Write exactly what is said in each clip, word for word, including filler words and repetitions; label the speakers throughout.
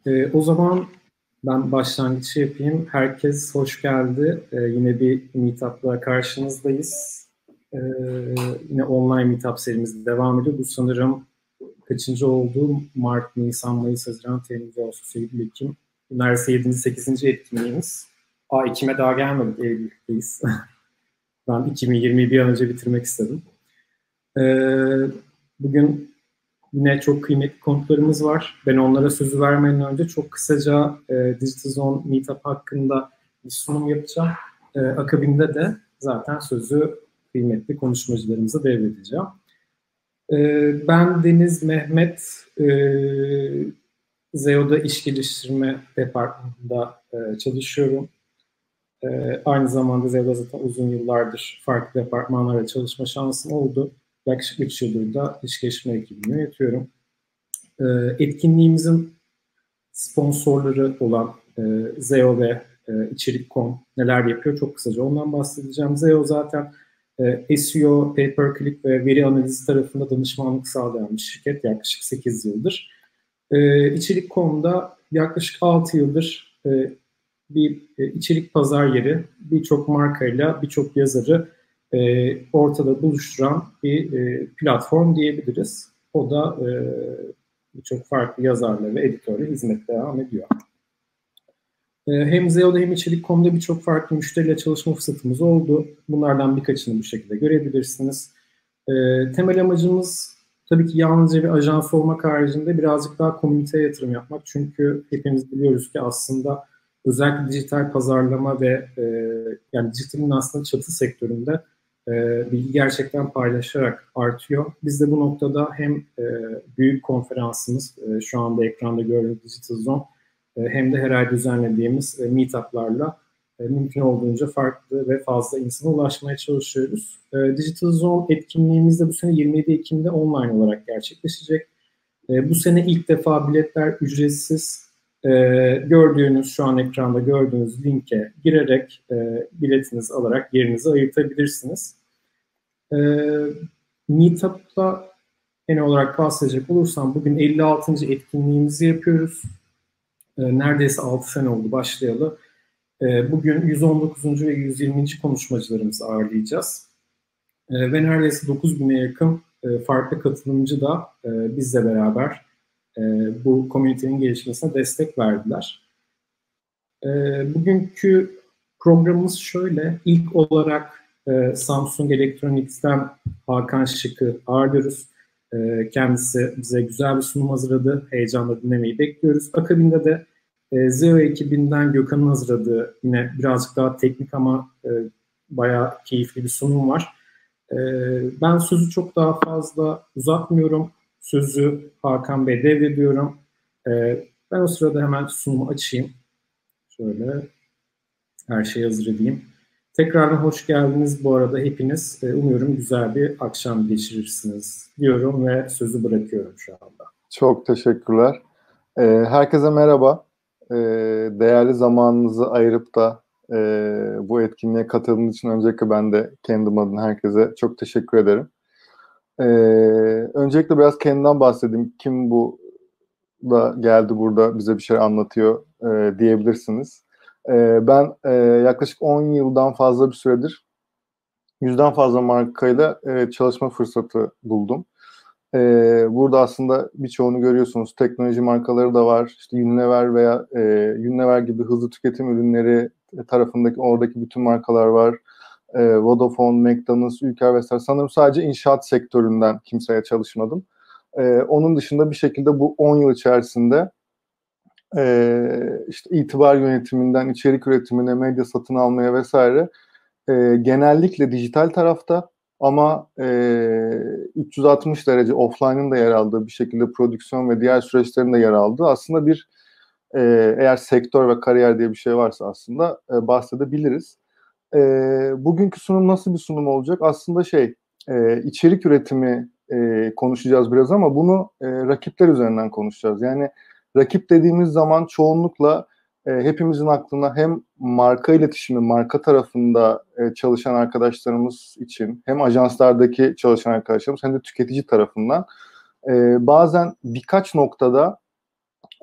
Speaker 1: E, o zaman ben başlangıcı yapayım. Herkes hoş geldi. E, yine bir meetup'la karşınızdayız. E, yine online meetup serimiz devam ediyor. Bu sanırım kaçıncı oldu? Mart, Nisan, Mayıs, Haziran, Temmuz, Ağustos, Eylül, Ekim. Neredeyse yedinci sekizinci etkinliğimiz. Aa, Ekim'e daha gelmedik. Eylül'deyiz. Ben iki bin yirmiyi bir an önce bitirmek istedim. E, bugün Yine çok kıymetli konuklarımız var. Ben onlara sözü vermeden önce çok kısaca e, Digital Zone Meetup hakkında bir sunum yapacağım. E, akabinde de zaten sözü kıymetli konuşmacılarımıza devredeceğim. E, ben Deniz Mehmet, e, Zeo'da iş geliştirme departmanında e, çalışıyorum. E, aynı zamanda Zeo'da zaten uzun yıllardır farklı departmanlara çalışma şansım oldu. Yaklaşık üç yıldır da iş geliştirme ekibini yönetiyorum. Etkinliğimizin sponsorları olan e, Zeo ve e, içerik nokta com neler yapıyor çok kısaca ondan bahsedeceğim. Zeo zaten e, S E O, pay per click ve veri analizi tarafında danışmanlık sağlayan bir şirket yaklaşık sekiz yıldır. E, içerik nokta com'da yaklaşık altı yıldır e, bir e, içerik pazar yeri, birçok markayla birçok yazarı e, ortada buluşturan bir e, platform diyebiliriz. O da e, birçok farklı yazarla ve editörle hizmet devam ediyor. E, hem Zeo'da hem içerik nokta com'da birçok farklı müşteriyle çalışma fırsatımız oldu. Bunlardan birkaçını bu şekilde görebilirsiniz. E, temel amacımız tabii ki yalnızca bir ajans olmak haricinde birazcık daha komüniteye yatırım yapmak. Çünkü hepimiz biliyoruz ki aslında özellikle dijital pazarlama ve e, yani dijitalin aslında çatı sektöründe e, bilgi gerçekten paylaşarak artıyor. Biz de bu noktada hem e, büyük konferansımız e, şu anda ekranda gördüğünüz Digital Zone e, hem de her ay düzenlediğimiz e, meetup'larla e, mümkün olduğunca farklı ve fazla insana ulaşmaya çalışıyoruz. E, Digital Zone etkinliğimiz de bu sene yirmi yedi Ekim'de online olarak gerçekleşecek. E, bu sene ilk defa biletler ücretsiz. Ee, gördüğünüz, şu an ekranda gördüğünüz linke girerek e, biletinizi alarak yerinizi ayırtabilirsiniz. Ee, Meetup'ta genel olarak bahsedecek olursam bugün elli altıncı etkinliğimizi yapıyoruz. Ee, neredeyse altı sene oldu başlayalı. Ee, bugün yüz on dokuzuncu ve yüz yirminci konuşmacılarımızı ağırlayacağız. Ee, ve neredeyse dokuz bine yakın e, farklı katılımcı da e, bizle beraber E, bu komünitenin gelişmesine destek verdiler. E, bugünkü programımız şöyle. İlk olarak e, Samsung Electronics'ten Hakan Şık'ı ağırlıyoruz. E, kendisi bize güzel bir sunum hazırladı. Heyecanla dinlemeyi bekliyoruz. Akabinde de e, Zeo ekibinden Gökhan'ın hazırladığı yine birazcık daha teknik ama e, bayağı keyifli bir sunum var. E, ben sözü çok daha fazla uzatmıyorum. Sözü Hakan Bey'e devrediyorum. Ee, ben o sırada hemen sunumu açayım. Şöyle her şeyi hazır edeyim. Tekrardan hoş geldiniz bu arada hepiniz. Ee, umuyorum güzel bir akşam geçirirsiniz diyorum ve sözü bırakıyorum şu anda.
Speaker 2: Çok teşekkürler. Ee, herkese merhaba. Ee, değerli zamanınızı ayırıp da e, bu etkinliğe katıldığınız için öncelikle ben de kendim adına herkese çok teşekkür ederim. Ee, öncelikle biraz kendimden bahsedeyim. Kim bu da geldi burada bize bir şey anlatıyor e, diyebilirsiniz. E, ben e, yaklaşık on yıldan fazla bir süredir yüzden fazla markayla e, çalışma fırsatı buldum. E, burada aslında birçoğunu görüyorsunuz. Teknoloji markaları da var. İşte Unilever veya e, Unilever gibi hızlı tüketim ürünleri tarafındaki oradaki bütün markalar var. E, Vodafone, McDonald's, Ülker vesaire. Sanırım sadece inşaat sektöründen kimseye çalışmadım. E, onun dışında bir şekilde bu on yıl içerisinde e, işte itibar yönetiminden içerik üretimine, medya satın almaya vesaire e, genellikle dijital tarafta ama e, üç yüz altmış derece offline'ın da yer aldığı bir şekilde prodüksiyon ve diğer süreçlerin de yer aldığı aslında bir e, eğer sektör ve kariyer diye bir şey varsa aslında e, bahsedebiliriz. E, bugünkü sunum nasıl bir sunum olacak? Aslında şey e, içerik üretimi e, konuşacağız biraz ama bunu e, rakipler üzerinden konuşacağız. Yani rakip dediğimiz zaman çoğunlukla e, hepimizin aklına hem marka iletişimi, marka tarafında e, çalışan arkadaşlarımız için hem ajanslardaki çalışan arkadaşlarımız hem de tüketici tarafından e, bazen birkaç noktada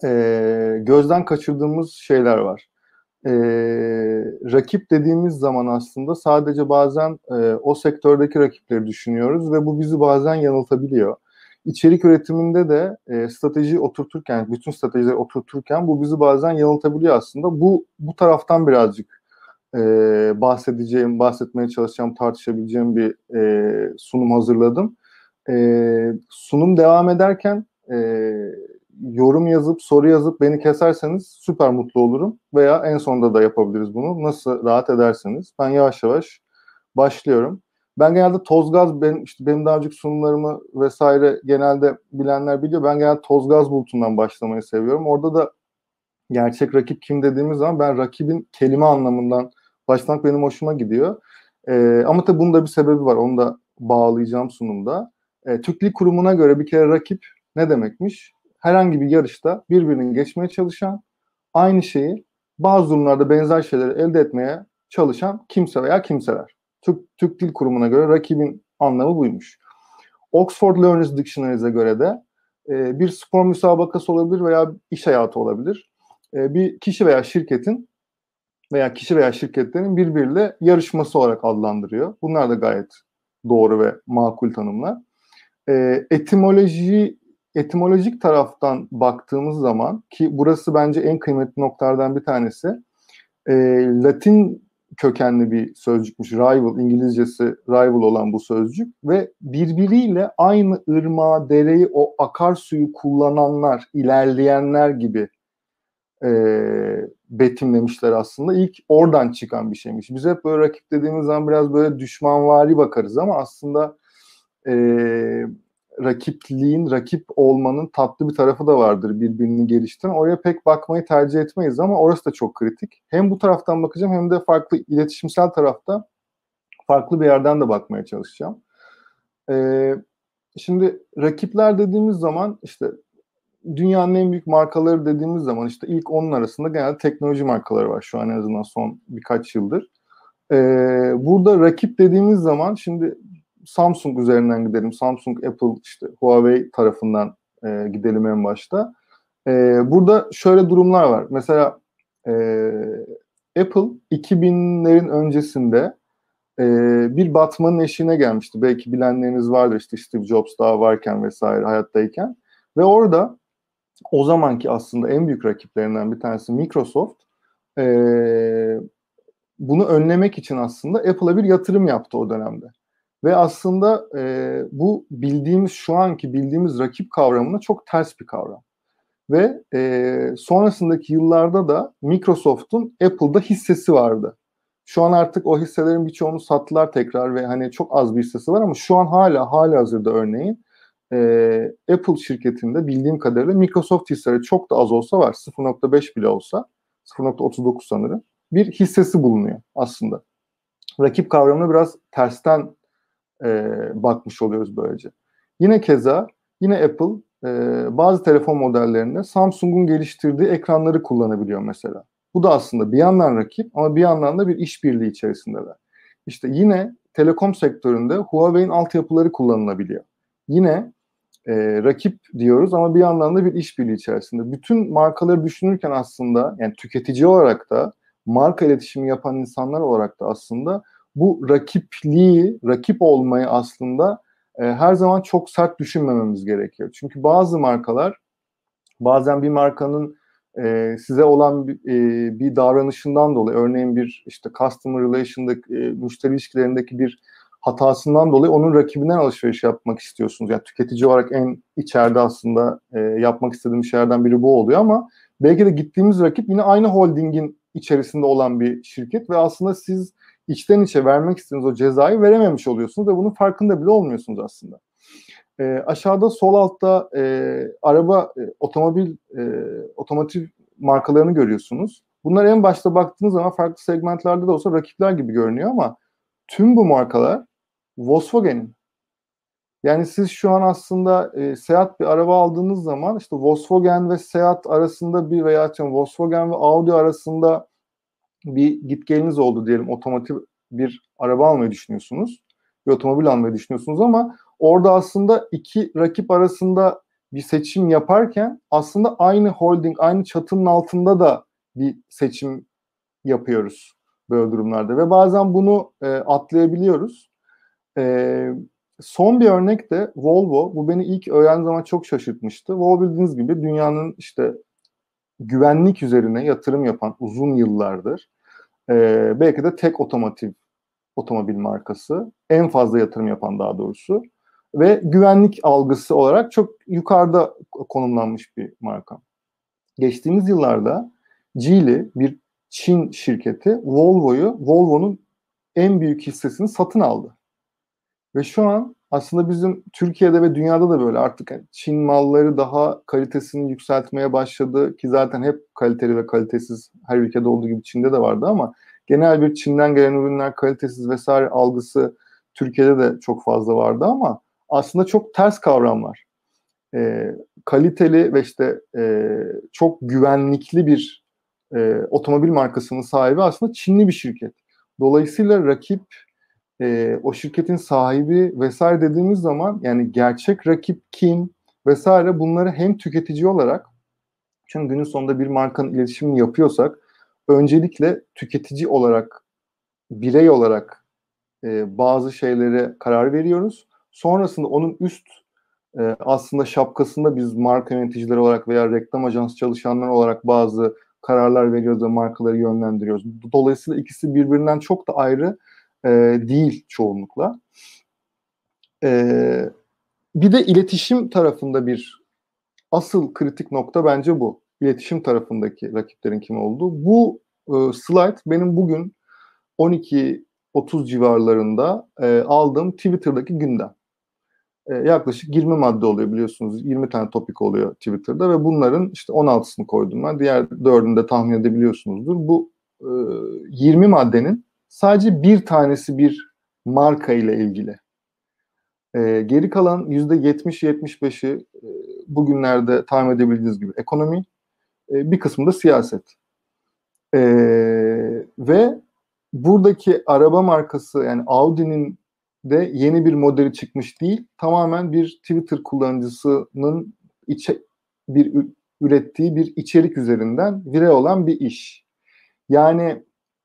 Speaker 2: e, gözden kaçırdığımız şeyler var. E, rakip dediğimiz zaman aslında sadece bazen e, o sektördeki rakipleri düşünüyoruz ve bu bizi bazen yanıltabiliyor. İçerik üretiminde de e, strateji oturturken, bütün stratejileri oturturken bu bizi bazen yanıltabiliyor aslında. Bu bu taraftan birazcık e, bahsedeceğim, bahsetmeye çalışacağım, tartışabileceğim bir e, sunum hazırladım. E, sunum devam ederken e, yorum yazıp, soru yazıp beni keserseniz süper mutlu olurum. Veya en sonunda da yapabiliriz bunu. Nasıl rahat ederseniz. Ben yavaş yavaş başlıyorum. Ben genelde toz gaz, benim, işte benim daha önceki sunumlarımı vesaire genelde bilenler biliyor. Ben genelde toz gaz bulutundan başlamayı seviyorum. Orada da gerçek rakip kim dediğimiz zaman ben rakibin kelime anlamından başlamak benim hoşuma gidiyor. Ee, ama tabii bunun da bir sebebi var. Onu da bağlayacağım sunumda. Ee, Türk Dil Kurumu'na göre bir kere rakip ne demekmiş? Herhangi bir yarışta birbirini geçmeye çalışan, aynı şeyi bazı durumlarda benzer şeyleri elde etmeye çalışan kimse veya kimseler. Türk, Türk Dil Kurumu'na göre rakibin anlamı buymuş. Oxford Learners Dictionary'e göre de e, bir spor müsabakası olabilir veya iş hayatı olabilir. E, bir kişi veya şirketin veya kişi veya şirketlerin birbiriyle yarışması olarak adlandırıyor. Bunlar da gayet doğru ve makul tanımlar. E, etimoloji, etimolojik taraftan baktığımız zaman, ki burası bence en kıymetli noktalardan bir tanesi, e, Latin kökenli bir sözcükmüş. Rival, İngilizcesi rival olan bu sözcük ve birbiriyle aynı ırmağı, dereyi, o akarsuyu kullananlar, ilerleyenler gibi e, betimlemişler aslında. İlk oradan çıkan bir şeymiş. Biz hep böyle rakip dediğimiz zaman biraz böyle düşmanvari bakarız ama aslında e, rakipliğin, rakip olmanın tatlı bir tarafı da vardır birbirini geliştiren. Oraya pek bakmayı tercih etmeyiz ama orası da çok kritik. Hem bu taraftan bakacağım hem de farklı iletişimsel tarafta farklı bir yerden de bakmaya çalışacağım. Ee, şimdi rakipler dediğimiz zaman işte dünyanın en büyük markaları dediğimiz zaman işte ilk onun arasında genelde teknoloji markaları var şu an en azından son birkaç yıldır. Ee, burada rakip dediğimiz zaman şimdi Samsung üzerinden gidelim. Samsung, Apple, işte Huawei tarafından e, gidelim en başta. E, burada şöyle durumlar var. Mesela e, Apple iki binlerin öncesinde e, bir batmanın eşiğine gelmişti. Belki bilenleriniz vardır, işte Steve Jobs daha varken vesaire hayattayken. Ve orada o zamanki aslında en büyük rakiplerinden bir tanesi Microsoft e, bunu önlemek için aslında Apple'a bir yatırım yaptı o dönemde. Ve aslında e, bu bildiğimiz, şu anki bildiğimiz rakip kavramına çok ters bir kavram. Ve e, sonrasındaki yıllarda da Microsoft'un Apple'da hissesi vardı. Şu an artık o hisselerin birçoğunu sattılar tekrar ve hani çok az bir hissesi var ama şu an hala hala hazırda örneğin e, Apple şirketinde bildiğim kadarıyla Microsoft hisseleri çok da az olsa var. sıfır nokta beş bile olsa, sıfır nokta otuz dokuz sanırım, bir hissesi bulunuyor aslında. Rakip kavramına biraz tersten e, bakmış oluyoruz böylece. Yine keza, yine Apple e, bazı telefon modellerinde Samsung'un geliştirdiği ekranları kullanabiliyor mesela. Bu da aslında bir yandan rakip ama bir yandan da bir işbirliği içerisindeler. İşte yine telekom sektöründe Huawei'in altyapıları kullanılabiliyor. Yine e, rakip diyoruz ama bir yandan da bir işbirliği içerisinde. Bütün markaları düşünürken aslında, yani tüketici olarak da, marka iletişimi yapan insanlar olarak da aslında bu rakipliği, rakip olmayı aslında e, her zaman çok sert düşünmememiz gerekiyor. Çünkü bazı markalar, bazen bir markanın e, size olan bir, e, bir davranışından dolayı, örneğin bir işte customer relation'daki, e, müşteri ilişkilerindeki bir hatasından dolayı onun rakibinden alışveriş yapmak istiyorsunuz. Yani tüketici olarak en içeride aslında e, yapmak istediğim şeylerden biri bu oluyor ama belki de gittiğimiz rakip yine aynı holdingin içerisinde olan bir şirket ve aslında siz içten içe vermek istediğiniz o cezayı verememiş oluyorsunuz ve bunun farkında bile olmuyorsunuz aslında. E, aşağıda sol altta e, araba, e, otomobil, e, otomotiv markalarını görüyorsunuz. Bunlar en başta baktığınız zaman farklı segmentlerde de olsa rakipler gibi görünüyor ama tüm bu markalar Volkswagen'in. Yani siz şu an aslında e, Seat bir araba aldığınız zaman işte Volkswagen ve Seat arasında bir veya Volkswagen ve Audi arasında bir gitgeliniz oldu diyelim, otomotiv bir araba almayı düşünüyorsunuz, bir otomobil almayı düşünüyorsunuz ama orada aslında iki rakip arasında bir seçim yaparken aslında aynı holding, aynı çatının altında da bir seçim yapıyoruz böyle durumlarda. Ve bazen bunu e, atlayabiliyoruz. E, son bir örnek de Volvo. Bu beni ilk öğrendiğim zaman çok şaşırtmıştı. Volvo bildiğiniz gibi dünyanın işte güvenlik üzerine yatırım yapan uzun yıllardır e, belki de tek otomotiv otomobil markası. En fazla yatırım yapan daha doğrusu. Ve güvenlik algısı olarak çok yukarıda konumlanmış bir marka. Geçtiğimiz yıllarda Geely, bir Çin şirketi, Volvo'yu, Volvo'nun en büyük hissesini satın aldı. Ve şu an aslında bizim Türkiye'de ve dünyada da böyle artık Çin malları daha kalitesini yükseltmeye başladı ki zaten hep kaliteli ve kalitesiz her ülkede olduğu gibi Çin'de de vardı ama genel bir Çin'den gelen ürünler kalitesiz vesaire algısı Türkiye'de de çok fazla vardı ama aslında çok ters kavramlar. E, kaliteli ve işte e, çok güvenlikli bir e, otomobil markasının sahibi aslında Çinli bir şirket. Dolayısıyla rakip e, o şirketin sahibi vesaire dediğimiz zaman yani gerçek rakip kim vesaire bunları hem tüketici olarak çünkü günün sonunda bir markanın iletişimini yapıyorsak öncelikle tüketici olarak birey olarak e, bazı şeylere karar veriyoruz. Sonrasında onun üst e, aslında şapkasında biz marka yöneticileri olarak veya reklam ajansı çalışanları olarak bazı kararlar veriyoruz ve markaları yönlendiriyoruz. Dolayısıyla ikisi birbirinden çok da ayrı e, değil çoğunlukla. E, bir de iletişim tarafında bir asıl kritik nokta bence bu. İletişim tarafındaki rakiplerin kim olduğu. Bu e, slide benim bugün on iki otuz civarlarında e, aldığım Twitter'daki gündem. E, yaklaşık yirmi madde oluyor biliyorsunuz. yirmi tane topik oluyor Twitter'da ve bunların işte on altısını koydum ben. Diğer dördünü de tahmin edebiliyorsunuzdur. Bu e, yirmi maddenin sadece bir tanesi bir marka ile ilgili. E, geri kalan yüzde yetmiş yetmiş beşi e, bugünlerde tahmin edebildiğiniz gibi ekonomi, e, bir kısmı da siyaset. E, ve buradaki araba markası yani Audi'nin de yeni bir modeli çıkmış değil. Tamamen bir Twitter kullanıcısının içe, bir ürettiği bir içerik üzerinden viral olan bir iş. Yani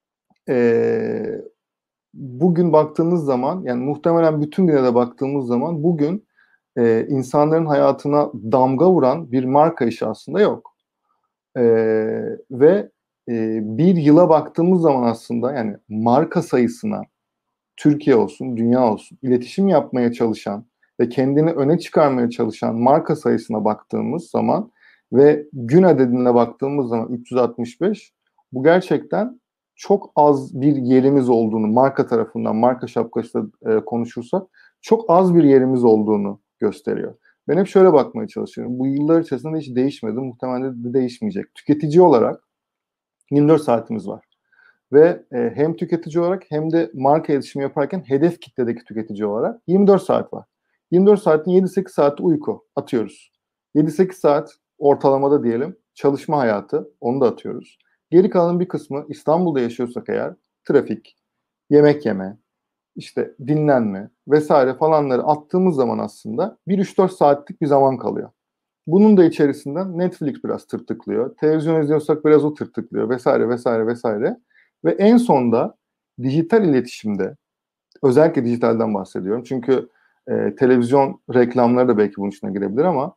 Speaker 2: e, bugün baktığımız zaman yani muhtemelen bütün güne de baktığımız zaman bugün e, insanların hayatına damga vuran bir marka işi aslında yok. E, ve e, bir yıla baktığımız zaman aslında yani marka sayısına Türkiye olsun, dünya olsun, iletişim yapmaya çalışan ve kendini öne çıkarmaya çalışan marka sayısına baktığımız zaman ve gün adedine baktığımız zaman üç yüz altmış beş, bu gerçekten çok az bir yerimiz olduğunu, marka tarafından, marka şapkasıyla e, konuşursak, çok az bir yerimiz olduğunu gösteriyor. Ben hep şöyle bakmaya çalışıyorum. Bu yıllar içerisinde hiç değişmedi, muhtemelen de değişmeyecek. Tüketici olarak yirmi dört saatimiz var. Ve e, hem tüketici olarak hem de marka iletişimi yaparken hedef kitledeki tüketici olarak yirmi dört saat var. yirmi dört saatin yedi sekiz saati uyku atıyoruz. yedi sekiz saat ortalamada diyelim çalışma hayatı, onu da atıyoruz. Geri kalan bir kısmı İstanbul'da yaşıyorsak eğer trafik, yemek yeme, işte dinlenme vesaire falanları attığımız zaman aslında bir üç dört saatlik bir zaman kalıyor. Bunun da içerisinden Netflix biraz tırtıklıyor. Televizyon izliyorsak biraz o tırtıklıyor vesaire vesaire vesaire. Ve en sonda dijital iletişimde, özellikle dijitalden bahsediyorum. Çünkü e, televizyon reklamları da belki bunun içine girebilir ama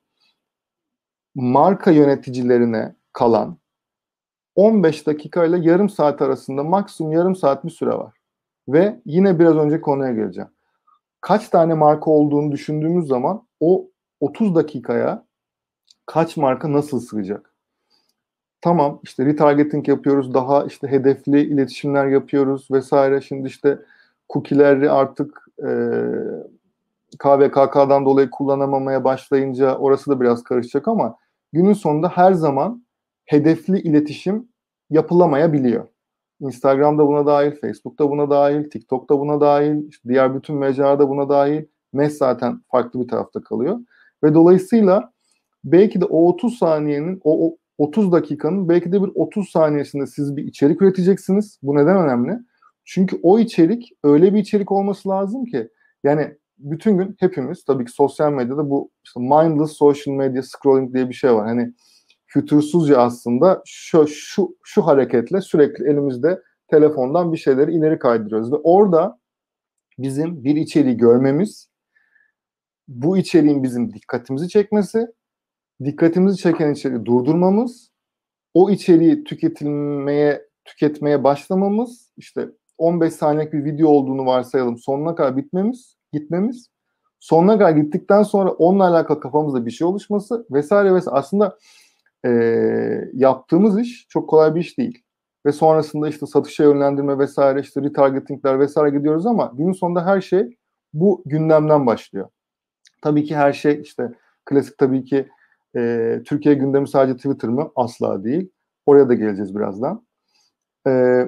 Speaker 2: marka yöneticilerine kalan on beş dakika ile yarım saat arasında maksimum yarım saat bir süre var. Ve yine biraz önce konuya geleceğim. Kaç tane marka olduğunu düşündüğümüz zaman o otuz dakikaya kaç marka nasıl sığacak? Tamam işte retargeting yapıyoruz, daha işte hedefli iletişimler yapıyoruz vesaire. Şimdi işte cookie'leri artık e, K V K K'dan dolayı kullanamamaya başlayınca orası da biraz karışacak ama günün sonunda her zaman hedefli iletişim yapılamayabiliyor. Instagram'da buna dahil, Facebook'ta buna dahil, TikTok'ta buna dahil, işte diğer bütün mecralarda buna dahil. Mes zaten farklı bir tarafta kalıyor. Ve dolayısıyla belki de o otuz saniyenin, o, o otuz dakikanın belki de bir otuz saniyesinde siz bir içerik üreteceksiniz. Bu neden önemli? Çünkü o içerik öyle bir içerik olması lazım ki yani bütün gün hepimiz tabii ki sosyal medyada bu işte mindless social media scrolling diye bir şey var. Hani fütursuzca aslında şu şu şu hareketle sürekli elimizde telefondan bir şeyleri ileri kaydırıyoruz ve orada bizim bir içeriği görmemiz, bu içeriğin bizim dikkatimizi çekmesi, dikkatimizi çeken içeriği durdurmamız, o içeriği tüketilmeye tüketmeye başlamamız, işte on beş saniyelik bir video olduğunu varsayalım, sonuna kadar bitmemiz, gitmemiz, sonuna kadar gittikten sonra onunla alakalı kafamızda bir şey oluşması vesaire vesaire. Aslında e, yaptığımız iş çok kolay bir iş değil. Ve sonrasında işte satışa yönlendirme vesaire, işte retargetingler vesaire gidiyoruz ama günün sonunda her şey bu gündemden başlıyor. Tabii ki her şey işte klasik tabii ki e, Türkiye gündemi sadece Twitter mı? Asla değil. Oraya da geleceğiz birazdan. E,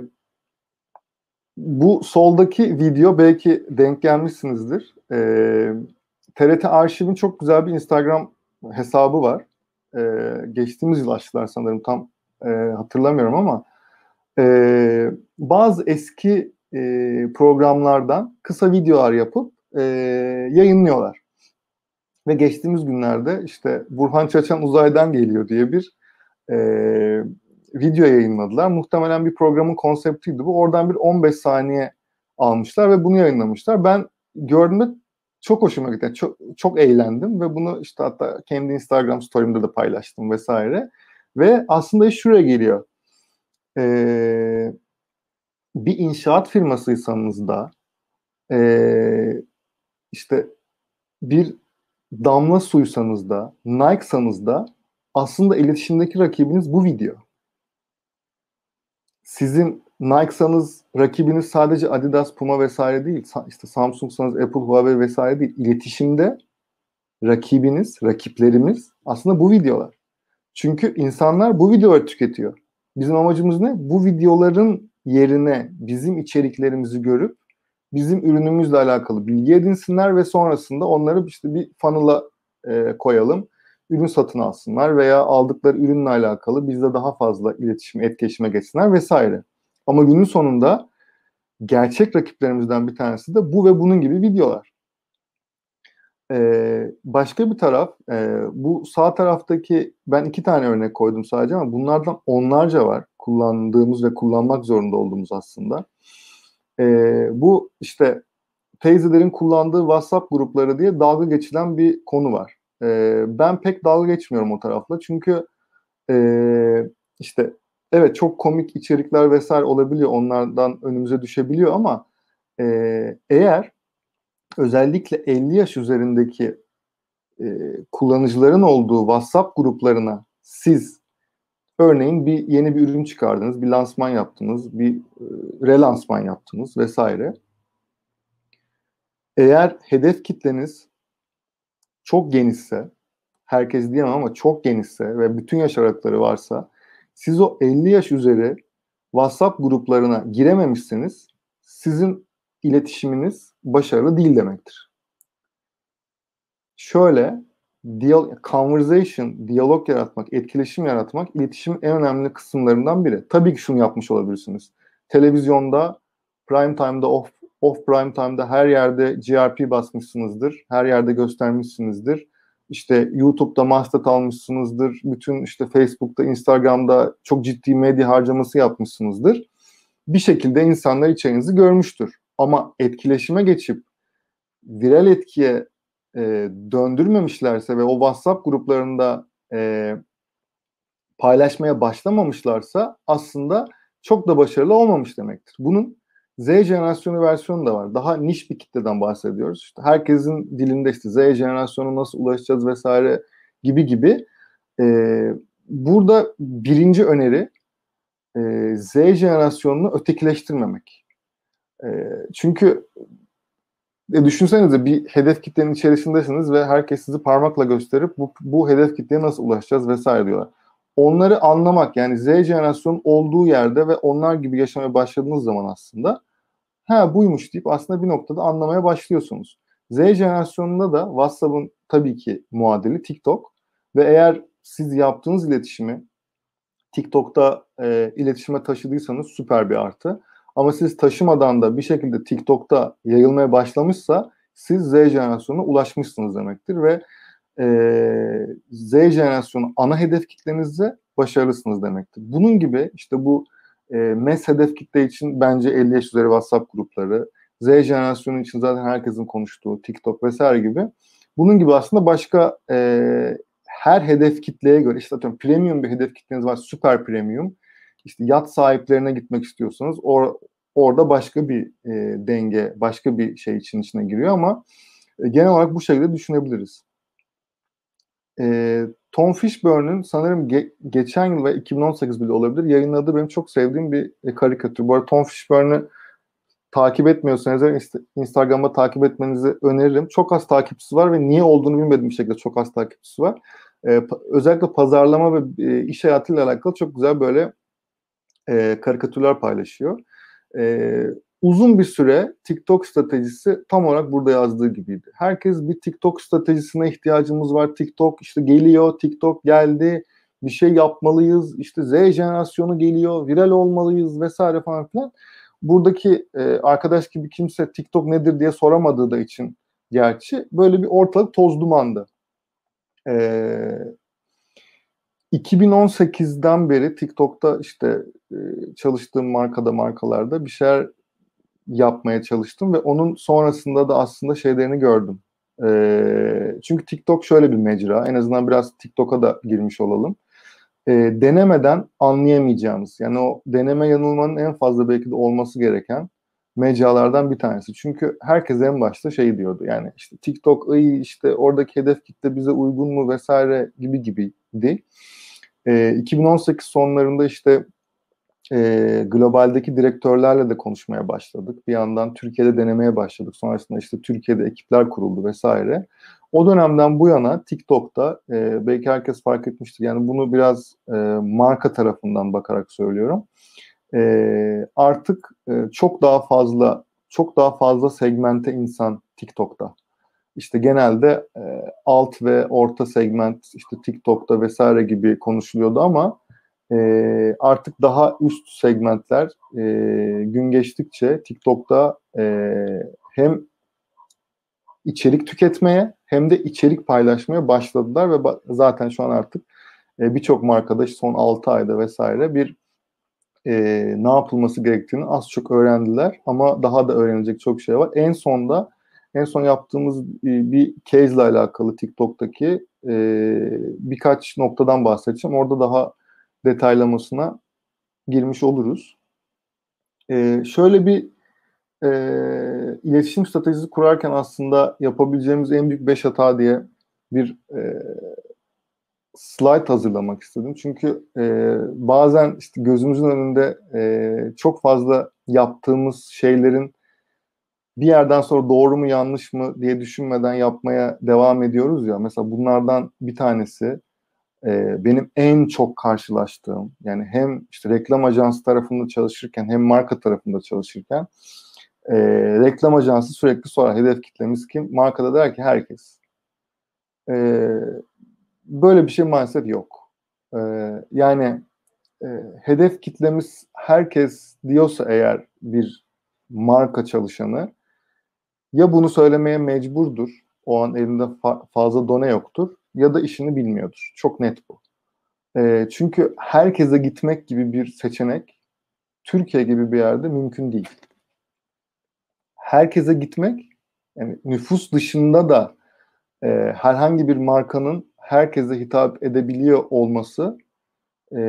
Speaker 2: bu soldaki video belki denk gelmişsinizdir. E, T R T Arşiv'in çok güzel bir Instagram hesabı var. E, geçtiğimiz yıl açtılar sanırım, tam e, hatırlamıyorum ama e, bazı eski e, programlardan kısa videolar yapıp e, yayınlıyorlar. Ve geçtiğimiz günlerde işte Burhan Çaçan uzaydan geliyor diye bir e, video yayınladılar. Muhtemelen bir programın konseptiydi bu. Oradan bir on beş saniye almışlar ve bunu yayınlamışlar. Ben gördüğümde çok hoşuma gitti. Yani çok, çok eğlendim ve bunu işte hatta kendi Instagram story'imde de paylaştım vesaire. Ve aslında iş şuraya geliyor. Ee, bir inşaat firmasıysanız da ee, işte bir Damla Suysanız da, Nike'sanız da aslında iletişimdeki rakibiniz bu video. Sizin Nike'sanız rakibiniz sadece Adidas, Puma vesaire değil. İşte Samsung'sanız Apple, Huawei vesaire değil. İletişimde rakibiniz, rakiplerimiz aslında bu videolar. Çünkü insanlar bu videoları tüketiyor. Bizim amacımız ne? Bu videoların yerine bizim içeriklerimizi görüp bizim ürünümüzle alakalı bilgi edinsinler ve sonrasında onları işte bir funnel'a e, koyalım. Ürün satın alsınlar veya aldıkları ürünle alakalı bizle daha fazla iletişim, etkileşime geçsinler vesaire. Ama günün sonunda gerçek rakiplerimizden bir tanesi de bu ve bunun gibi videolar. Ee, başka bir taraf, e, bu sağ taraftaki, ben iki tane örnek koydum sadece ama bunlardan onlarca var kullandığımız ve kullanmak zorunda olduğumuz aslında. Ee, bu işte teyzelerin kullandığı WhatsApp grupları diye dalga geçilen bir konu var. Ee, ben pek dalga geçmiyorum o tarafla çünkü e, işte evet çok komik içerikler vesaire olabiliyor, onlardan önümüze düşebiliyor ama e, eğer özellikle elli yaş üzerindeki e, kullanıcıların olduğu WhatsApp gruplarına siz örneğin bir yeni bir ürün çıkardınız, bir lansman yaptınız, bir e, relansman yaptınız vesaire. Eğer hedef kitleniz çok genişse, herkes diyemem ama çok genişse ve bütün yaş aralıkları varsa, siz o elli yaş üzeri WhatsApp gruplarına girememişseniz sizin iletişiminiz başarılı değil demektir. Şöyle, diyal- conversation, diyalog yaratmak, etkileşim yaratmak iletişimin en önemli kısımlarından biri. Tabii ki şunu yapmış olabilirsiniz. Televizyonda, prime time'da, off, off prime time'da her yerde G R P basmışsınızdır. Her yerde göstermişsinizdir. İşte YouTube'da mastet almışsınızdır. Bütün işte Facebook'ta, Instagram'da çok ciddi medya harcaması yapmışsınızdır. Bir şekilde insanlar içeriğinizi görmüştür. Ama etkileşime geçip viral etkiye e, döndürmemişlerse ve o WhatsApp gruplarında e, paylaşmaya başlamamışlarsa aslında çok da başarılı olmamış demektir. Bunun Z jenerasyonu versiyonu da var. Daha niş bir kitleden bahsediyoruz. İşte herkesin dilinde işte Z jenerasyonu nasıl ulaşacağız vesaire gibi gibi. E, burada birinci öneri e, Z jenerasyonunu ötekileştirmemek. E, çünkü E düşünsenize bir hedef kitlenin içerisindesiniz ve herkes sizi parmakla gösterip bu, bu hedef kitleye nasıl ulaşacağız vesaire diyorlar. Onları anlamak, yani Z jenerasyonun olduğu yerde ve onlar gibi yaşamaya başladığınız zaman aslında ha buymuş deyip aslında bir noktada anlamaya başlıyorsunuz. Z jenerasyonunda da WhatsApp'ın tabii ki muadili TikTok ve eğer siz yaptığınız iletişimi TikTok'ta e, iletişime taşıdıysanız süper bir artı. Ama siz taşımadan da bir şekilde TikTok'ta yayılmaya başlamışsa siz Z jenerasyonuna ulaşmışsınız demektir ve e, Z jenerasyonu ana hedef kitlenizde başarılısınız demektir. Bunun gibi işte bu e, M E S hedef kitle için bence elli yaş üzeri WhatsApp grupları, Z jenerasyonu için zaten herkesin konuştuğu TikTok vesaire gibi. Bunun gibi aslında başka e, her hedef kitleye göre, işte atıyorum premium bir hedef kitleniz var, süper premium. İşte yat sahiplerine gitmek istiyorsanız or, orada başka bir e, denge, başka bir şey için içine giriyor ama e, genel olarak bu şekilde düşünebiliriz. E, Tom Fishburne'ın sanırım ge- geçen yıl ve iki bin on sekiz bile olabilir yayınladığı benim çok sevdiğim bir e, karikatür. Bu arada Tom Fishburne'ı takip etmiyorsanız inst- Instagram'da takip etmenizi öneririm. Çok az takipçisi var ve niye olduğunu bilmediğim bir şekilde çok az takipçisi var. E, pa- özellikle pazarlama ve e, iş hayatıyla alakalı çok güzel böyle e, karikatürler paylaşıyor. E, uzun bir süre TikTok stratejisi tam olarak burada yazdığı gibiydi. Herkes bir TikTok stratejisine ihtiyacımız var. TikTok işte geliyor, TikTok geldi, bir şey yapmalıyız, işte Z jenerasyonu geliyor, viral olmalıyız vesaire falan filan. Buradaki e, arkadaş gibi kimse TikTok nedir diye soramadığı da için gerçi böyle bir ortalık toz dumandı. E, iki bin on sekizden beri TikTok'ta işte e, çalıştığım markada markalarda bir şeyler yapmaya çalıştım ve onun sonrasında da aslında şeylerini gördüm. E, çünkü TikTok şöyle bir mecra. En azından biraz TikTok'a da girmiş olalım. E, denemeden anlayamayacağımız, yani o deneme yanılmanın en fazla belki de olması gereken mecralardan bir tanesi. Çünkü herkes en başta şey diyordu. Yani işte TikTok iyi, işte oradaki hedef kitle bize uygun mu vesaire gibi gibiydi. E, iki bin on sekiz sonlarında işte e, globaldeki direktörlerle de konuşmaya başladık. Bir yandan Türkiye'de denemeye başladık. Sonrasında işte Türkiye'de ekipler kuruldu vesaire. O dönemden bu yana TikTok'ta e, belki herkes fark etmiştir. Yani bunu biraz e, marka tarafından bakarak söylüyorum. E, artık e, çok daha fazla çok daha fazla segmente insan TikTok'ta. İşte genelde e, alt ve orta segment işte TikTok'ta vesaire gibi konuşuluyordu ama e, artık daha üst segmentler e, gün geçtikçe TikTok'ta e, hem içerik tüketmeye hem de içerik paylaşmaya başladılar ve ba- zaten şu an artık e, birçok markada işte son altı ayda vesaire bir e, ne yapılması gerektiğini az çok öğrendiler ama daha da öğrenecek çok şey var. En sonda en son yaptığımız bir, bir case ile alakalı TikTok'taki e, birkaç noktadan bahsedeceğim. Orada daha detaylamasına girmiş oluruz. E, şöyle bir e, iletişim stratejisi kurarken aslında yapabileceğimiz en büyük beş hata diye bir e, slide hazırlamak istedim. Çünkü e, bazen işte gözümüzün önünde e, çok fazla yaptığımız şeylerin bir yerden sonra doğru mu yanlış mı diye düşünmeden yapmaya devam ediyoruz ya. Mesela bunlardan bir tanesi e, benim en çok karşılaştığım, yani hem işte reklam ajansı tarafında çalışırken hem marka tarafında çalışırken e, reklam ajansı sürekli sorar hedef kitlemiz kim? Markada der ki herkes. E, böyle bir şey maalesef yok. E, yani e, hedef kitlemiz herkes diyorsa eğer bir marka çalışanı ya bunu söylemeye mecburdur, o an elinde fa- fazla done yoktur ya da işini bilmiyordur. Çok net bu. E, çünkü herkese gitmek gibi bir seçenek Türkiye gibi bir yerde mümkün değil. Herkese gitmek, yani nüfus dışında da e, herhangi bir markanın herkese hitap edebiliyor olması e,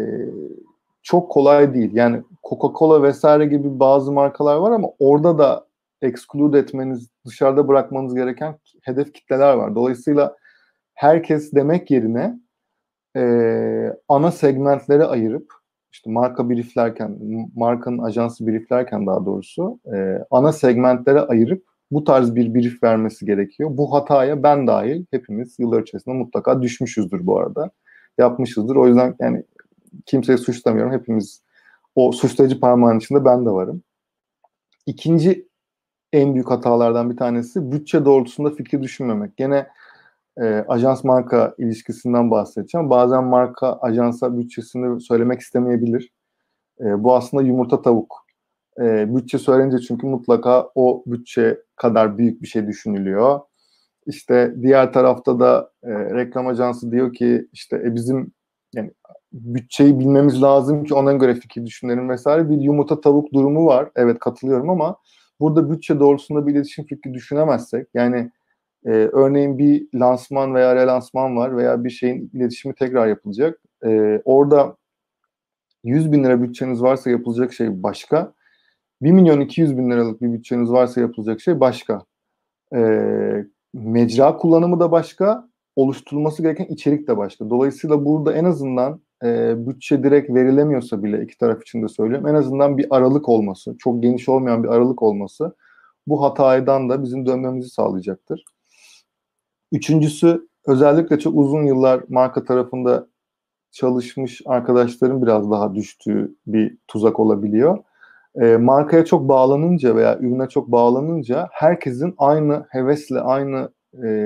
Speaker 2: çok kolay değil. Yani Coca-Cola vesaire gibi bazı markalar var ama orada da exclude etmeniz, dışarıda bırakmanız gereken hedef kitleler var. Dolayısıyla herkes demek yerine e, ana segmentlere ayırıp işte marka brieflerken, markanın ajansı brieflerken daha doğrusu e, ana segmentlere ayırıp bu tarz bir brief vermesi gerekiyor. Bu hataya ben dahil hepimiz yıllar içerisinde mutlaka düşmüşüzdür bu arada. Yapmışızdır. O yüzden yani kimseyi suçlamıyorum. Hepimiz o suçlayıcı parmağın içinde ben de varım. İkinci en büyük hatalardan bir tanesi bütçe doğrultusunda fikir düşünmemek. Gene e, ajans marka ilişkisinden bahsedeceğim. Bazen marka ajansa bütçesini söylemek istemeyebilir. E, bu aslında yumurta tavuk E, bütçe söylenince çünkü mutlaka o bütçe kadar büyük bir şey düşünülüyor. İşte diğer tarafta da e, reklam ajansı diyor ki işte e, bizim yani bütçeyi bilmemiz lazım ki ona göre fikir düşünelim vesaire. Bir yumurta tavuk durumu var. Evet, katılıyorum ama burada bütçe doğrultusunda bir iletişim fikri düşünemezsek, yani e, örneğin bir lansman veya relansman var veya bir şeyin iletişimi tekrar yapılacak. E, orada yüz bin lira bütçeniz varsa yapılacak şey başka. bir milyon iki yüz bin liralık bir bütçeniz varsa yapılacak şey başka. E, Mecra kullanımı da başka, oluşturulması gereken içerik de başka. Dolayısıyla burada en azından e, bütçe direkt verilemiyorsa bile, iki taraf için de söylüyorum, en azından bir aralık olması, çok geniş olmayan bir aralık olması bu hatadan da bizim dönmemizi sağlayacaktır. Üçüncüsü, özellikle çok uzun yıllar marka tarafında çalışmış arkadaşların biraz daha düştüğü bir tuzak olabiliyor. E, markaya çok bağlanınca veya ürüne çok bağlanınca herkesin aynı hevesle, aynı e,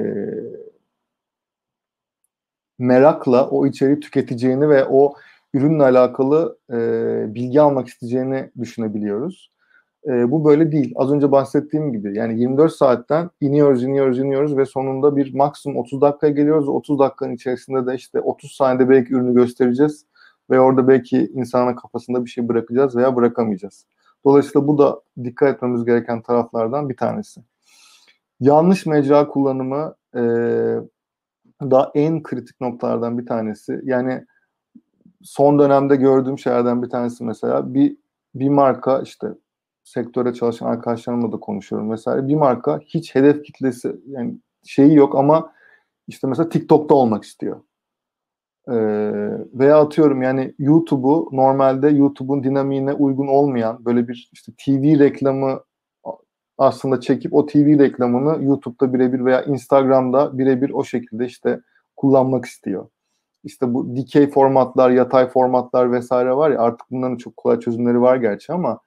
Speaker 2: merakla o içeriği tüketeceğini ve o ürünle alakalı e, bilgi almak isteyeceğini düşünebiliyoruz. E, bu böyle değil. Az önce bahsettiğim gibi yani yirmi dört saatten iniyoruz, iniyoruz, iniyoruz ve sonunda bir maksimum otuz dakikaya geliyoruz. otuz dakikanın içerisinde de işte otuz saniyede belki ürünü göstereceğiz ve orada belki insanın kafasında bir şey bırakacağız veya bırakamayacağız. Dolayısıyla bu da dikkat etmemiz gereken taraflardan bir tanesi. Yanlış mecra kullanımı e, da en kritik noktalardan bir tanesi. Yani son dönemde gördüğüm şeylerden bir tanesi mesela bir bir marka, işte sektöre çalışan arkadaşlarımla da konuşuyorum vesaire. Bir marka hiç hedef kitlesi yani şeyi yok ama işte mesela TikTok'ta olmak istiyor. Ee, veya atıyorum yani YouTube'u normalde YouTube'un dinamiğine uygun olmayan böyle bir işte T V reklamı aslında çekip o T V reklamını YouTube'da birebir veya Instagram'da birebir o şekilde işte kullanmak istiyor. İşte bu dikey formatlar, yatay formatlar vesaire var ya, artık bunların çok kolay çözümleri var gerçi ama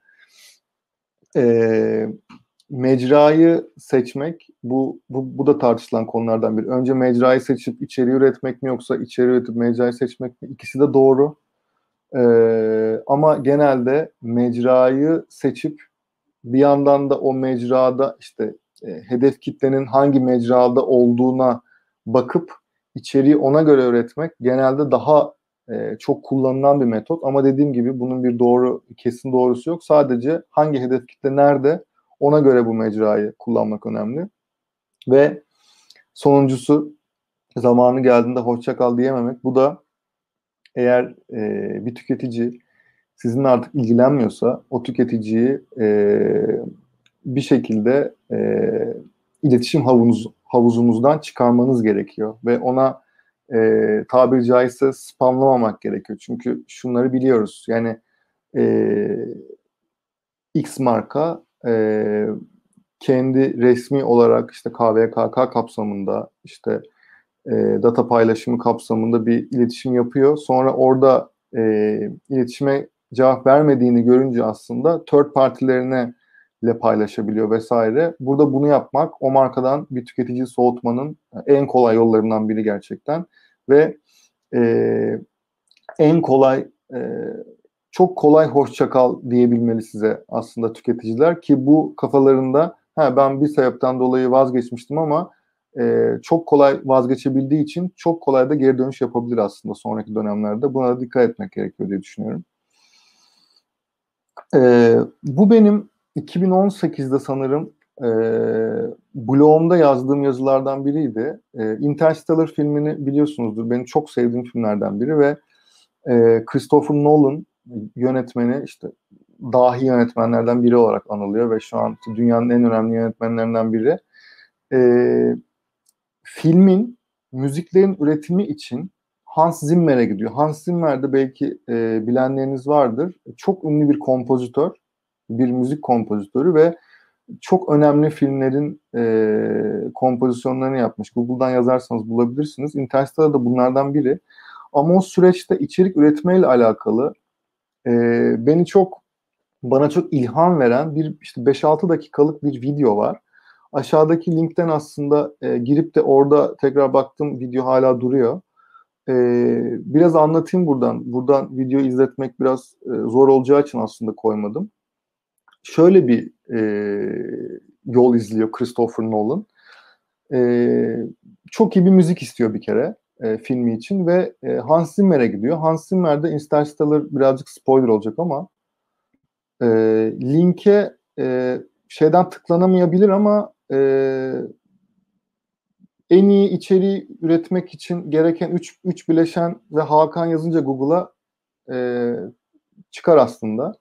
Speaker 2: e, mecrayı seçmek bu, bu bu da tartışılan konulardan biri. Önce mecrayı seçip içeriği üretmek mi yoksa içeriği üretip mecrayı seçmek mi? İkisi de doğru. E, ama genelde mecrayı seçip bir yandan da o mecrada işte e, hedef kitlenin hangi mecrada olduğuna bakıp içeriği ona göre üretmek genelde daha e, çok kullanılan bir metot. Ama dediğim gibi bunun bir doğru, kesin doğrusu yok. Sadece hangi hedef kitle nerede ona göre bu mecrayı kullanmak önemli. Ve sonuncusu, zamanı geldiğinde hoşça kal diyememek. Bu da eğer e, bir tüketici sizinle artık ilgilenmiyorsa o tüketiciyi e, bir şekilde e, iletişim havunuz, havuzunuzdan çıkarmanız gerekiyor ve ona e, tabiri caizse spamlamamak gerekiyor. Çünkü şunları biliyoruz yani e, X marka e, kendi resmi olarak işte K V K K kapsamında işte e, data paylaşımı kapsamında bir iletişim yapıyor. Sonra orada e, iletişime cevap vermediğini görünce aslında third partilerine ile paylaşabiliyor vesaire. Burada bunu yapmak o markadan bir tüketiciyi soğutmanın en kolay yollarından biri gerçekten. Ve e, en kolay e, çok kolay hoşça kal diyebilmeli size aslında tüketiciler ki bu kafalarında ha ben bir sebepten dolayı vazgeçmiştim ama e, çok kolay vazgeçebildiği için çok kolay da geri dönüş yapabilir aslında sonraki dönemlerde. Buna da dikkat etmek gerekiyor diye düşünüyorum. E, bu benim iki bin on sekizde sanırım e, blogumda yazdığım yazılardan biriydi. E, Interstellar filmini biliyorsunuzdur. Benim çok sevdiğim filmlerden biri ve e, Christopher Nolan yönetmeni, işte dahi yönetmenlerden biri olarak anılıyor ve şu an dünyanın en önemli yönetmenlerinden biri. E, filmin müziklerin üretimi için Hans Zimmer'e gidiyor. Hans Zimmer de belki e, bilenleriniz vardır. Çok ünlü bir kompozitör, bir müzik kompozitörü ve çok önemli filmlerin e, kompozisyonlarını yapmış. Google'dan yazarsanız bulabilirsiniz. Interstellar da bunlardan biri. Ama o süreçte içerik üretmeyle alakalı e, beni çok bana çok ilham veren bir işte beş altı dakikalık bir video var. Aşağıdaki linkten aslında e, girip de orada tekrar baktım, video hala duruyor. E, biraz anlatayım buradan. Buradan video izletmek biraz e, zor olacağı için aslında koymadım. şöyle bir e, yol izliyor Christopher Nolan. E, çok iyi bir müzik istiyor bir kere e, filmi için ve e, Hans Zimmer'e gidiyor. Hans Zimmer de Interstellar, birazcık spoiler olacak ama e, linke e, şeyden tıklanamayabilir ama e, en iyi içeriği üretmek için gereken üç bileşen ve Hakan yazınca Google'a e, çıkar aslında.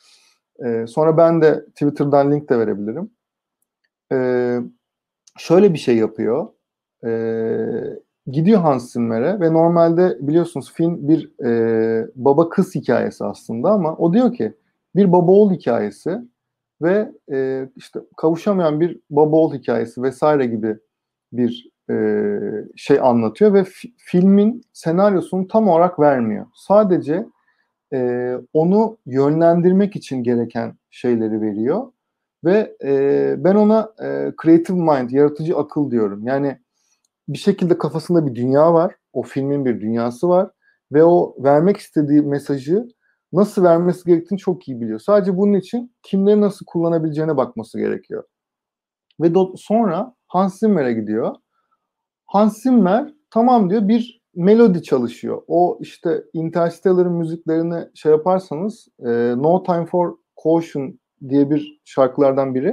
Speaker 2: E, sonra ben de Twitter'dan link de verebilirim. E, şöyle bir şey yapıyor. E, gidiyor Hans Zimmer'e ve normalde biliyorsunuz film bir e, baba kız hikayesi aslında ama o diyor ki bir baba oğul hikayesi ve e, işte kavuşamayan bir baba oğul hikayesi vesaire gibi bir e, şey anlatıyor ve fi- filmin senaryosunu tam olarak vermiyor. Sadece e, onu yönlendirmek için gereken şeyleri veriyor ve e, ben ona e, creative mind, yaratıcı akıl diyorum. Yani bir şekilde kafasında bir dünya var, o filmin bir dünyası var ve o vermek istediği mesajı nasıl vermesi gerektiğini çok iyi biliyor. Sadece bunun için kimleri nasıl kullanabileceğine bakması gerekiyor. Ve do- sonra Hans Zimmer'e gidiyor. Hans Zimmer tamam diyor, bir melodi çalışıyor. O işte Interstellar'ın müziklerini şey yaparsanız e, No Time for Caution diye bir şarkılardan biri.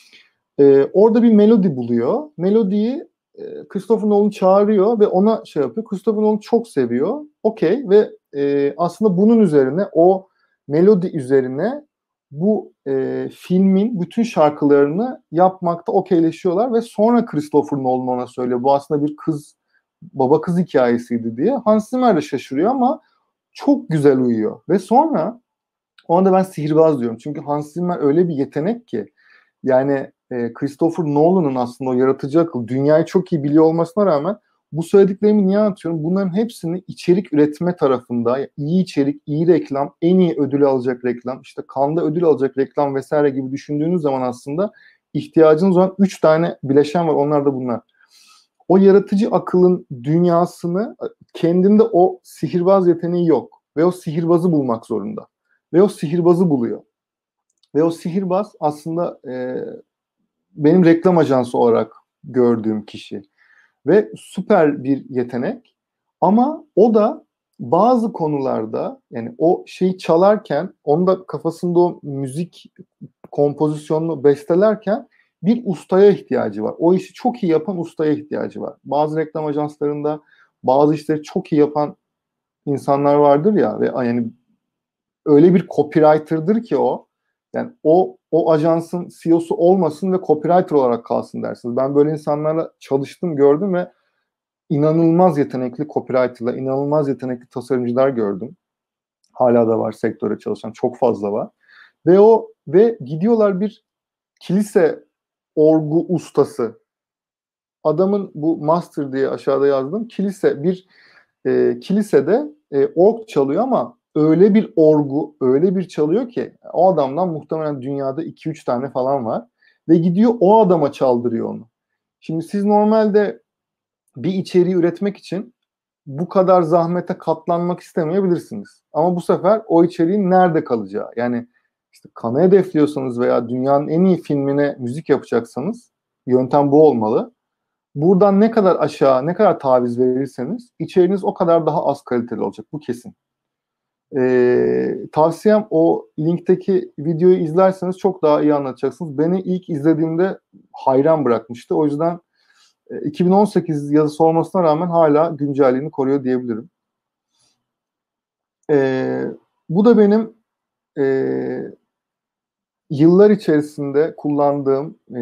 Speaker 2: E, orada bir melodi buluyor. Melodiyi e, Christopher Nolan çağırıyor ve ona şey yapıyor. Christopher Nolan çok seviyor. Okey ve e, aslında bunun üzerine, o melodi üzerine bu e, filmin bütün şarkılarını yapmakta okeyleşiyorlar ve sonra Christopher Nolan ona söylüyor. Bu aslında bir kız baba kız hikayesiydi diye. Hans Zimmer de şaşırıyor ama çok güzel uyuyor. Ve sonra ona da ben sihirbaz diyorum. Çünkü Hans Zimmer öyle bir yetenek ki, yani e, Christopher Nolan'ın aslında o yaratıcı akıl, dünyayı çok iyi biliyor olmasına rağmen bu söylediklerimi niye anlatıyorum? Bunların hepsini içerik üretme tarafında, iyi içerik, iyi reklam, en iyi ödül alacak reklam, işte Cannes'da ödül alacak reklam vesaire gibi düşündüğünüz zaman aslında ihtiyacınız olan üç tane bileşen var. Onlar da bunlar. O yaratıcı akılın dünyasını, kendinde o sihirbaz yeteneği yok. Ve o sihirbazı bulmak zorunda. Ve o sihirbazı buluyor. Ve o sihirbaz aslında e, benim reklam ajansı olarak gördüğüm kişi. Ve süper bir yetenek. Ama o da bazı konularda, yani o şeyi çalarken, onun da kafasında o müzik kompozisyonunu bestelerken bir ustaya ihtiyacı var. O işi çok iyi yapan ustaya ihtiyacı var. Bazı reklam ajanslarında bazı işleri çok iyi yapan insanlar vardır ya, ve yani öyle bir copywriter'dır ki o. Yani o o ajansın C E O'su olmasın ve copywriter olarak kalsın dersiniz. Ben böyle insanlarla çalıştım, gördüm ve inanılmaz yetenekli copywriter'lar, inanılmaz yetenekli tasarımcılar gördüm. Hala da var sektöre çalışan, çok fazla var. Ve o ve gidiyorlar bir kilise orgu ustası. Adamın bu master diye aşağıda yazdım. Kilise bir e, kilisede e, org çalıyor ama öyle bir orgu, öyle bir çalıyor ki o adamdan muhtemelen dünyada iki üç tane falan var. Ve gidiyor o adama çaldırıyor onu. Şimdi siz normalde bir içeriği üretmek için bu kadar zahmete katlanmak istemeyebilirsiniz. Ama bu sefer o içeriğin nerede kalacağı, yani işte Cannes'ı hedefliyorsanız veya dünyanın en iyi filmine müzik yapacaksanız yöntem bu olmalı. Buradan ne kadar aşağı, ne kadar taviz verirseniz içeriğiniz o kadar daha az kaliteli olacak. Bu kesin. Ee, tavsiyem, o linkteki videoyu izlerseniz çok daha iyi anlatacaksınız. Beni ilk izlediğimde hayran bırakmıştı. O yüzden iki bin on sekiz yazısı olmasına rağmen hala güncelliğini koruyor diyebilirim. Ee, bu da benim e, yıllar içerisinde kullandığım e,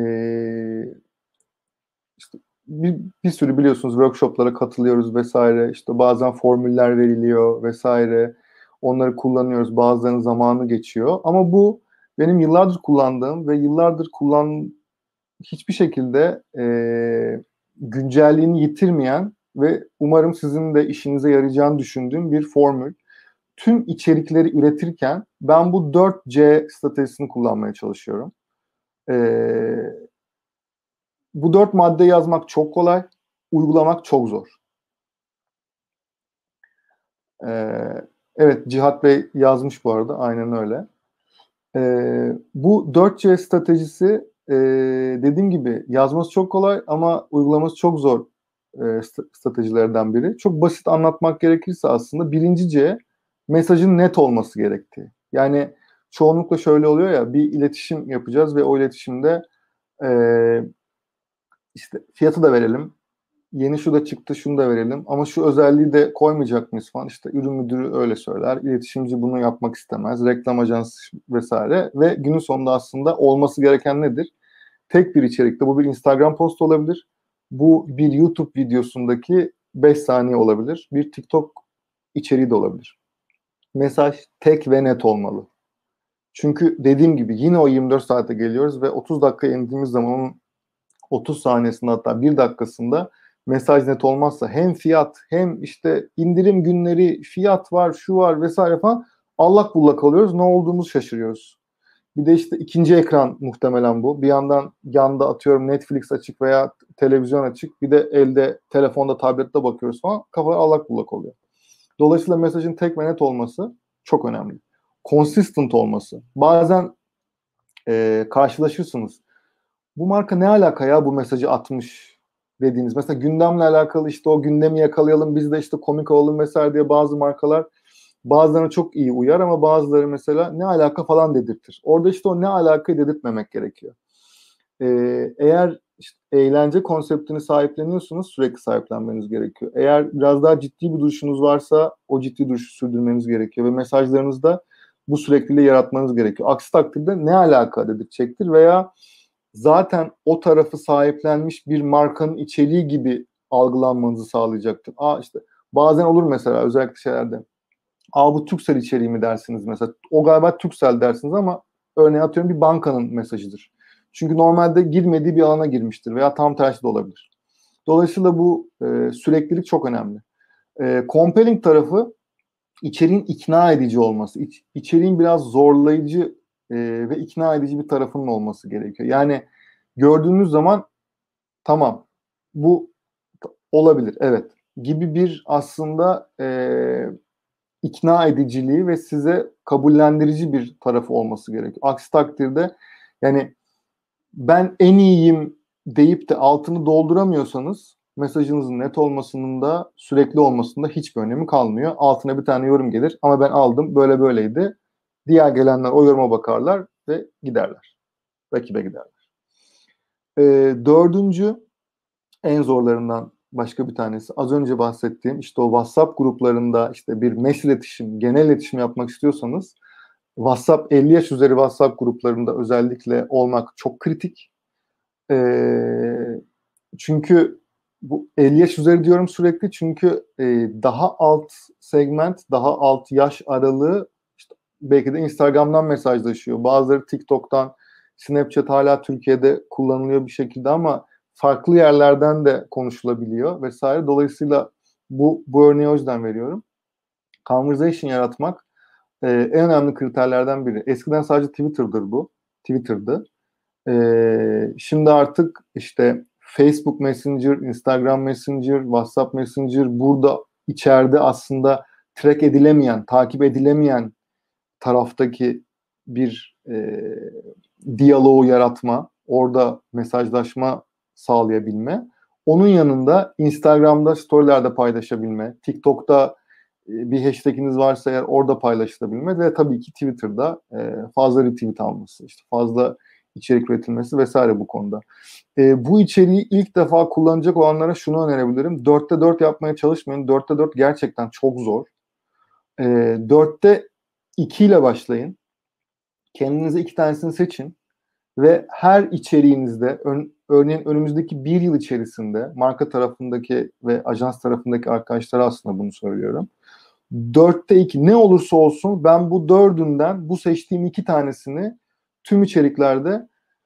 Speaker 2: işte bir, bir sürü biliyorsunuz workshoplara katılıyoruz vesaire. İşte bazen formüller veriliyor vesaire. Onları kullanıyoruz. Bazılarının zamanı geçiyor. Ama bu benim yıllardır kullandığım ve yıllardır kullan hiçbir şekilde e, güncelliğini yitirmeyen ve umarım sizin de işinize yarayacağını düşündüğüm bir formül. Tüm içerikleri üretirken ben bu dört C stratejisini kullanmaya çalışıyorum. Ee, bu dört madde yazmak çok kolay, uygulamak çok zor. Ee, evet, Cihat Bey yazmış bu arada, aynen öyle. Ee, bu dört C stratejisi e, dediğim gibi yazması çok kolay ama uygulaması çok zor e, stratejilerden biri. Çok basit anlatmak gerekirse aslında birinci C mesajın net olması gerektiği. Yani çoğunlukla şöyle oluyor ya, bir iletişim yapacağız ve o iletişimde e, işte fiyatı da verelim, yeni şu da çıktı şunu da verelim ama şu özelliği de koymayacak mıyız falan, işte ürün müdürü öyle söyler, iletişimci bunu yapmak istemez, reklam ajansı vesaire ve günün sonunda aslında olması gereken nedir? Tek bir içerikte, bu bir Instagram post olabilir, bu bir YouTube videosundaki beş saniye olabilir, bir TikTok içeriği de olabilir. Mesaj tek ve net olmalı. Çünkü dediğim gibi yine o yirmi dört saate geliyoruz ve otuz dakikaya indiğimiz zaman onun otuz saniyesinde hatta bir dakikasında mesaj net olmazsa hem fiyat hem işte indirim günleri, fiyat var, şu var vesaire falan, allak bullak kalıyoruz. Ne olduğumuzu şaşırıyoruz. Bir de işte ikinci ekran muhtemelen bu. Bir yandan yanda atıyorum Netflix açık veya televizyon açık. Bir de elde telefonda, tablette bakıyoruz falan. Kafa allak bullak oluyor. Dolayısıyla mesajın tek ve net olması çok önemli. Consistent olması. Bazen e, karşılaşırsınız. Bu marka ne alaka ya bu mesajı atmış dediğiniz. Mesela gündemle alakalı, işte o gündemi yakalayalım biz de işte komik olalım vesaire diye bazı markalar bazılarına çok iyi uyar ama bazıları mesela ne alaka falan dedirtir. Orada işte o ne alaka dedirtmemek gerekiyor. Ee, eğer işte eğlence konseptini sahipleniyorsunuz, sürekli sahiplenmeniz gerekiyor. Eğer biraz daha ciddi bir duruşunuz varsa o ciddi duruşu sürdürmeniz gerekiyor ve mesajlarınızda bu sürekliliği yaratmanız gerekiyor. Aksi takdirde ne alaka dedirtecektir veya zaten o tarafı sahiplenmiş bir markanın içeriği gibi algılanmanızı sağlayacaktır. Aa işte bazen olur mesela özellikle şeylerde. Aa bu Turkcell içeriği mi dersiniz mesela. O galiba Turkcell dersiniz ama örneğin atıyorum bir bankanın mesajıdır. Çünkü normalde girmediği bir alana girmiştir veya tam tersi de olabilir. Dolayısıyla bu e, süreklilik çok önemli. E, compelling tarafı içeriğin ikna edici olması. İç, içeriğin biraz zorlayıcı e, ve ikna edici bir tarafının olması gerekiyor. Yani gördüğünüz zaman tamam bu olabilir evet gibi bir aslında e, ikna ediciliği ve size kabullendirici bir tarafı olması gerekiyor. Aksi takdirde yani ben en iyiyim deyip de altını dolduramıyorsanız mesajınızın net olmasının da sürekli olmasının da hiçbir önemi kalmıyor. Altına bir tane yorum gelir ama ben aldım böyle böyleydi. Diğer gelenler o yoruma bakarlar ve giderler. Rakibe giderler. E, dördüncü en zorlarından başka bir tanesi. Az önce bahsettiğim işte o WhatsApp gruplarında işte bir mes iletişim, genel iletişim yapmak istiyorsanız WhatsApp elli yaş üzeri WhatsApp gruplarında özellikle olmak çok kritik. Ee, çünkü bu elli yaş üzeri diyorum sürekli çünkü e, daha alt segment, daha alt yaş aralığı işte belki de Instagram'dan mesajlaşıyor. Bazıları TikTok'tan, Snapchat hala Türkiye'de kullanılıyor bir şekilde ama farklı yerlerden de konuşulabiliyor vesaire. Dolayısıyla bu, bu örneği o yüzden veriyorum. Conversation yaratmak e, en önemli kriterlerden biri. Eskiden sadece Twitter'dır bu. Twitter'dı. E, şimdi artık işte Facebook Messenger, Instagram Messenger, WhatsApp Messenger burada içeride aslında track edilemeyen, takip edilemeyen taraftaki bir e, diyaloğu yaratma, orada mesajlaşma sağlayabilme. Onun yanında Instagram'da storylerde paylaşabilme, TikTok'ta e, bir hashtaginiz varsa eğer orada paylaşılabilme ve tabii ki Twitter'da e, fazla retweet alması, işte fazla içerik üretilmesi vesaire bu konuda. E, bu içeriği ilk defa kullanacak olanlara şunu önerebilirim. dörtte dört yapmaya çalışmayın. dörtte dört gerçekten çok zor. E, dörtte iki ile başlayın. Kendinize iki tanesini seçin ve her içeriğinizde ön, örneğin önümüzdeki bir yıl içerisinde marka tarafındaki ve ajans tarafındaki arkadaşlara aslında bunu söylüyorum. Dörtte iki ne olursa olsun ben bu dördünden bu seçtiğim iki tanesini tüm içeriklerde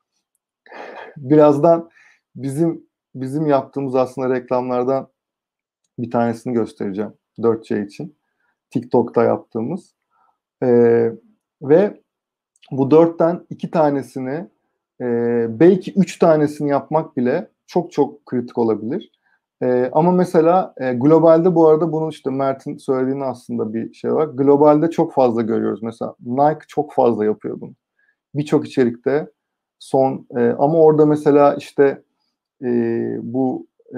Speaker 2: birazdan bizim bizim yaptığımız aslında reklamlardan bir tanesini göstereceğim dört C için. TikTok'ta yaptığımız. Ee, ve bu dörtten iki tanesini e, belki üç tanesini yapmak bile çok çok kritik olabilir. E, ama mesela e, globalde bu arada bunun işte Mert'in söylediğini aslında bir şey var. Globalde çok fazla görüyoruz. Mesela Nike çok fazla yapıyor bunu. birçok içerikte son e, ama orada mesela işte e, bu e,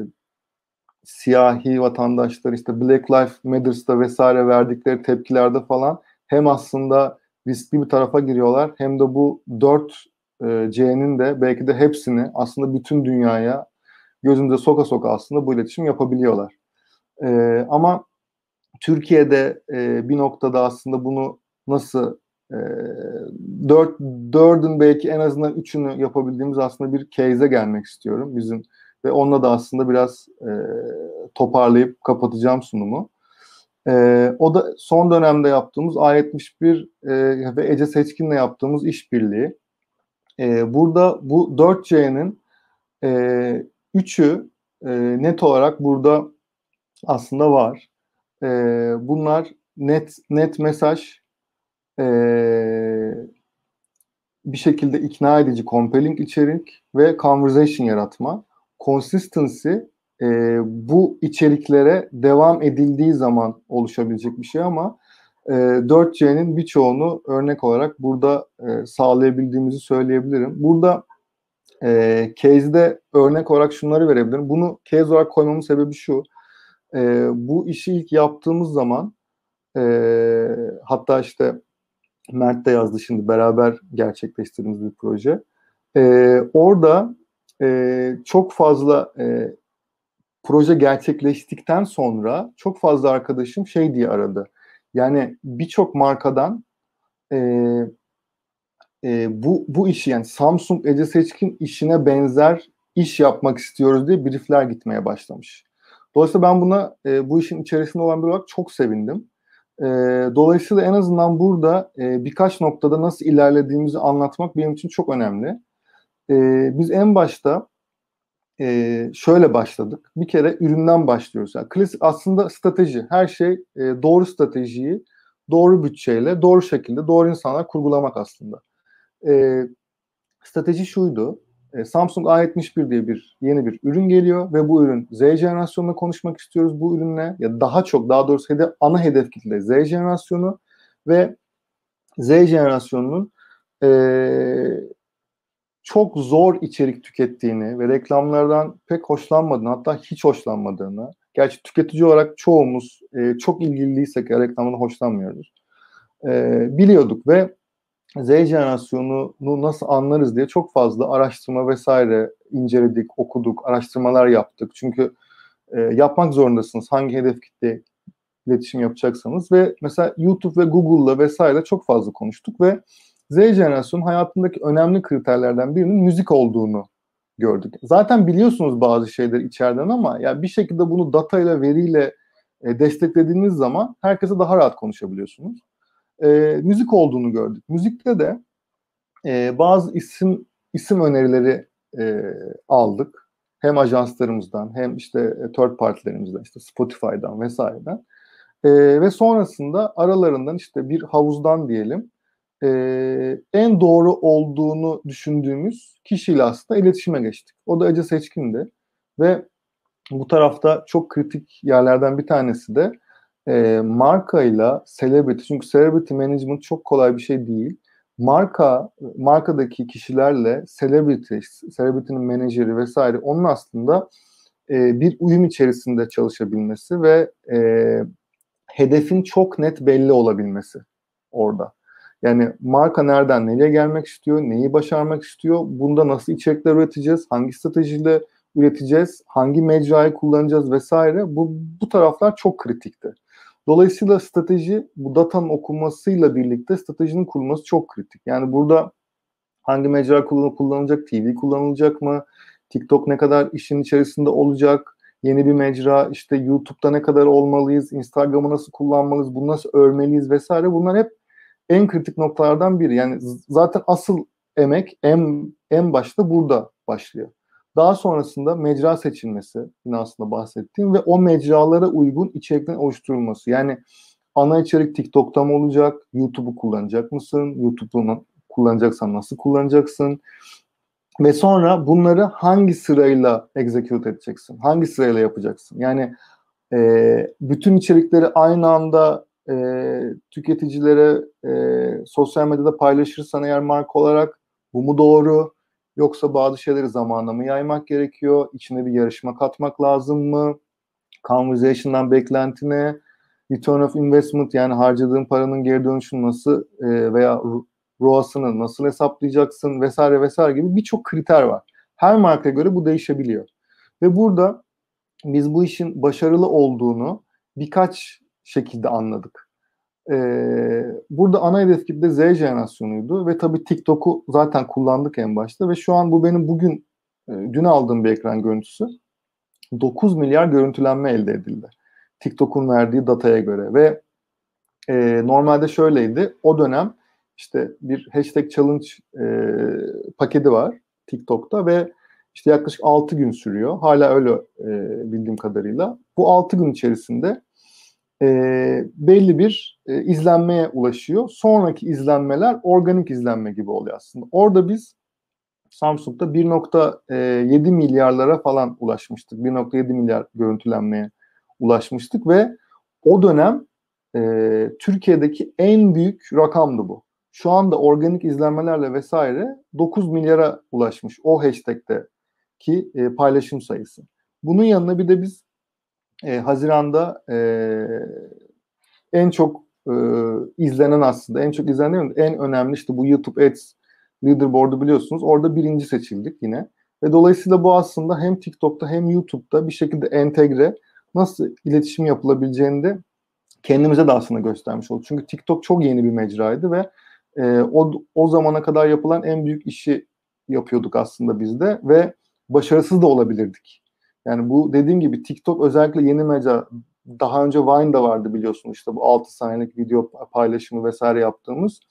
Speaker 2: siyahi vatandaşlar işte Black Lives Matter'da vesaire verdikleri tepkilerde falan hem aslında riskli bir tarafa giriyorlar hem de bu dört C'nin de belki de hepsini aslında bütün dünyaya gözümüze soka soka aslında bu iletişim yapabiliyorlar. E, ama Türkiye'de e, bir noktada aslında bunu nasıl e, dört, dördün belki en azından üçünü yapabildiğimiz aslında bir case'e gelmek istiyorum bizim ve onunla da aslında biraz e, toparlayıp kapatacağım sunumu. E, o da son dönemde yaptığımız A yetmiş bir e, ve Ece Seçkin'le yaptığımız işbirliği. E, burada bu dört C'nin e, üçü e, net olarak burada aslında var. E, bunlar net net mesaj, e, bir şekilde ikna edici, compelling içerik ve conversation yaratma. Consistency e, bu içeriklere devam edildiği zaman oluşabilecek bir şey ama e, dört C'nin birçoğunu örnek olarak burada e, sağlayabildiğimizi söyleyebilirim. Burada e, case'de örnek olarak şunları verebilirim. Bunu case olarak koymamın sebebi şu. E, bu işi ilk yaptığımız zaman e, hatta işte Mert de yazdı şimdi beraber gerçekleştirdiğimiz bir proje. E, orada e, çok fazla e, proje gerçekleştikten sonra çok fazla arkadaşım şey diye aradı. Yani birçok markadan e, e, bu bu işi yani Samsung Ece Seçkin işine benzer iş yapmak istiyoruz diye briefler gitmeye başlamış. Dolayısıyla ben buna e, bu işin içerisinde olan bir olarak çok sevindim. E, dolayısıyla en azından burada e, birkaç noktada nasıl ilerlediğimizi anlatmak benim için çok önemli. E, biz en başta e, şöyle başladık. Bir kere üründen başlıyoruz. Yani klasik aslında strateji. Her şey e, doğru stratejiyi doğru bütçeyle, doğru şekilde, doğru insanlar kurgulamak aslında. E, strateji şuydu. E, Samsung A yetmiş bir diye bir yeni bir ürün geliyor ve bu ürün Z jenerasyonuna konuşmak istiyoruz bu ürünle. Ya daha çok, daha doğrusu hedef, ana hedef kitle Z jenerasyonu ve Z jenerasyonunun e, çok zor içerik tükettiğini ve reklamlardan pek hoşlanmadığını, hatta hiç hoşlanmadığını, gerçi tüketici olarak çoğumuz e, çok ilgiliysek reklamdan hoşlanmıyoruz, e, biliyorduk ve Z jenerasyonunu nasıl anlarız diye çok fazla araştırma vesaire inceledik, okuduk, araştırmalar yaptık. Çünkü e, yapmak zorundasınız hangi hedef kitle iletişim yapacaksanız ve mesela YouTube ve Google'la vesaire çok fazla konuştuk ve Z jenerasyonun hayatındaki önemli kriterlerden birinin müzik olduğunu gördük. Zaten biliyorsunuz bazı şeyler içeriden ama ya bir şekilde bunu datayla, veriyle e, desteklediğiniz zaman herkese daha rahat konuşabiliyorsunuz. E, müzik olduğunu gördük. Müzikte de e, bazı isim isim önerileri e, aldık. Hem ajanslarımızdan hem işte third partilerimizden, işte Spotify'dan vesaireden. E, ve sonrasında aralarından işte bir havuzdan diyelim e, en doğru olduğunu düşündüğümüz kişiyle aslında iletişime geçtik. O da Ece Seçkin'di. Ve bu tarafta çok kritik yerlerden bir tanesi de e, markayla celebrity. Çünkü celebrity management çok kolay bir şey değil. Marka, markadaki kişilerle celebrity, celebrity'nin menajeri vesaire onun aslında e, bir uyum içerisinde çalışabilmesi ve e, hedefin çok net belli olabilmesi orada. Yani marka nereden nereye gelmek istiyor, neyi başarmak istiyor, bunda nasıl içerikler üreteceğiz, hangi stratejiyle üreteceğiz, hangi mecrayı kullanacağız vesaire. Bu, bu taraflar çok kritikti. Dolayısıyla strateji, bu datanın okunmasıyla birlikte stratejinin kurulması çok kritik. Yani burada hangi mecra kullanılacak, T V kullanılacak mı, TikTok ne kadar işin içerisinde olacak, yeni bir mecra, işte YouTube'da ne kadar olmalıyız, Instagram'ı nasıl kullanmalıyız, bunu nasıl örmeliyiz vesaire. Bunlar hep en kritik noktalardan biri. Yani zaten asıl emek en, en başta burada başlıyor. Daha sonrasında mecra seçilmesi, yine aslında bahsettiğim ve o mecralara uygun içeriklerin oluşturulması. Yani ana içerik TikTok'ta mı olacak, YouTube'u kullanacak mısın, YouTube'u kullanacaksan nasıl kullanacaksın? Ve sonra bunları hangi sırayla execute edeceksin? Hangi sırayla yapacaksın? Yani e, bütün içerikleri aynı anda e, tüketicilere e, sosyal medyada paylaşırsan eğer marka olarak bu mu doğru? Yoksa bazı şeyleri zamanla mı yaymak gerekiyor? İçine bir yarışma katmak lazım mı? Conversation'dan beklentine, return of investment yani harcadığın paranın geri dönüşünü nasıl e, veya R O As'ını nasıl hesaplayacaksın vesaire vesaire gibi birçok kriter var. Her markaya göre bu değişebiliyor. Ve burada biz bu işin başarılı olduğunu birkaç şekilde anladık. Ee, burada ana hedef kitle Z jenerasyonuydu ve tabii TikTok'u zaten kullandık en başta ve şu an bu benim bugün e, dün aldığım bir ekran görüntüsü. dokuz milyar görüntülenme elde edildi. TikTok'un verdiği dataya göre ve e, normalde şöyleydi. O dönem işte bir hashtag challenge e, paketi var TikTok'ta ve işte yaklaşık altı gün sürüyor. Hala öyle e, bildiğim kadarıyla. Bu altı gün içerisinde e, belli bir e, izlenmeye ulaşıyor. Sonraki izlenmeler organik izlenme gibi oluyor aslında. Orada biz Samsung'da bir nokta yedi milyarlara falan ulaşmıştık. bir nokta yedi milyar görüntülenmeye ulaşmıştık ve o dönem e, Türkiye'deki en büyük rakamdı bu. Şu anda organik izlenmelerle vesaire dokuz milyara ulaşmış o hashtag'teki e, paylaşım sayısı. Bunun yanına bir de biz e, Haziran'da e, en çok e, izlenen aslında en çok izlenen en önemli işte bu YouTube Ads Leaderboard'u biliyorsunuz. Orada birinci seçildik yine. Ve dolayısıyla bu aslında hem TikTok'ta hem YouTube'da bir şekilde entegre nasıl iletişim yapılabileceğini de kendimize de aslında göstermiş olduk. Çünkü TikTok çok yeni bir mecraydı ve e, o, o zamana kadar yapılan en büyük işi yapıyorduk aslında biz de ve başarısız da olabilirdik. Yani bu dediğim gibi TikTok özellikle yeni mecra, daha önce Vine'da vardı biliyorsunuz işte bu altı saniyelik video paylaşımı vesaire yaptığımız.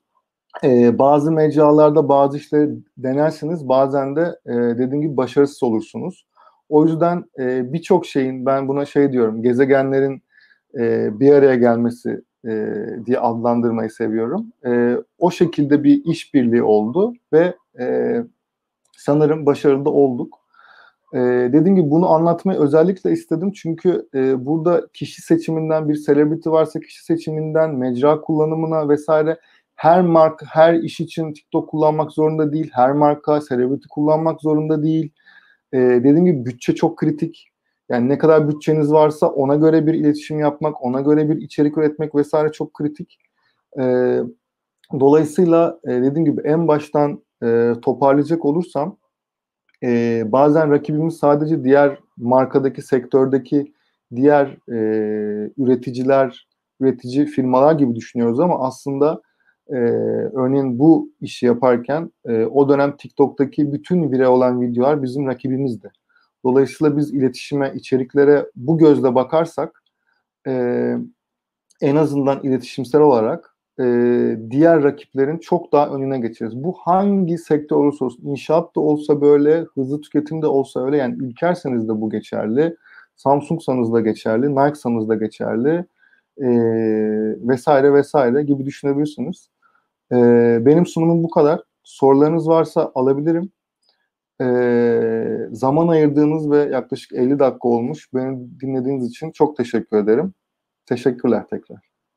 Speaker 2: Ee, bazı mecralarda bazı işleri denersiniz, bazen de e, dediğim gibi başarısız olursunuz. O yüzden e, birçok şeyin, ben buna şey diyorum, gezegenlerin e, bir araya gelmesi e, diye adlandırmayı seviyorum. E, o şekilde bir işbirliği oldu ve e, sanırım başarılı da olduk. E, dediğim gibi bunu anlatmayı özellikle istedim çünkü e, burada kişi seçiminden, bir celebrity varsa kişi seçiminden, mecra kullanımına vesaire. Her marka, her iş için TikTok kullanmak zorunda değil. Her marka celebrity kullanmak zorunda değil. Ee, dediğim gibi bütçe çok kritik. Yani ne kadar bütçeniz varsa ona göre bir iletişim yapmak, ona göre bir içerik üretmek vesaire çok kritik. Ee, dolayısıyla e, dediğim gibi en baştan e, toparlayacak olursam e, bazen rakibimiz sadece diğer markadaki, sektördeki diğer e, üreticiler, üretici firmalar gibi düşünüyoruz ama aslında Ee, örneğin bu işi yaparken e, o dönem TikTok'taki bütün viral olan videolar bizim rakibimizdi. Dolayısıyla biz iletişime, içeriklere bu gözle bakarsak e, en azından iletişimsel olarak e, diğer rakiplerin çok daha önüne geçeriz. Bu hangi sektör olursa olsun, inşaat da olsa böyle, hızlı tüketim de olsa öyle. Yani Ülker'seniz de bu geçerli, Samsung'sanız da geçerli, Nike'sanız da geçerli e, vesaire vesaire gibi düşünebilirsiniz. Ee, benim sunumum bu kadar. Sorularınız varsa alabilirim. Ee, zaman ayırdığınız ve yaklaşık elli dakika olmuş. Beni dinlediğiniz için çok teşekkür ederim. Teşekkürler tekrar.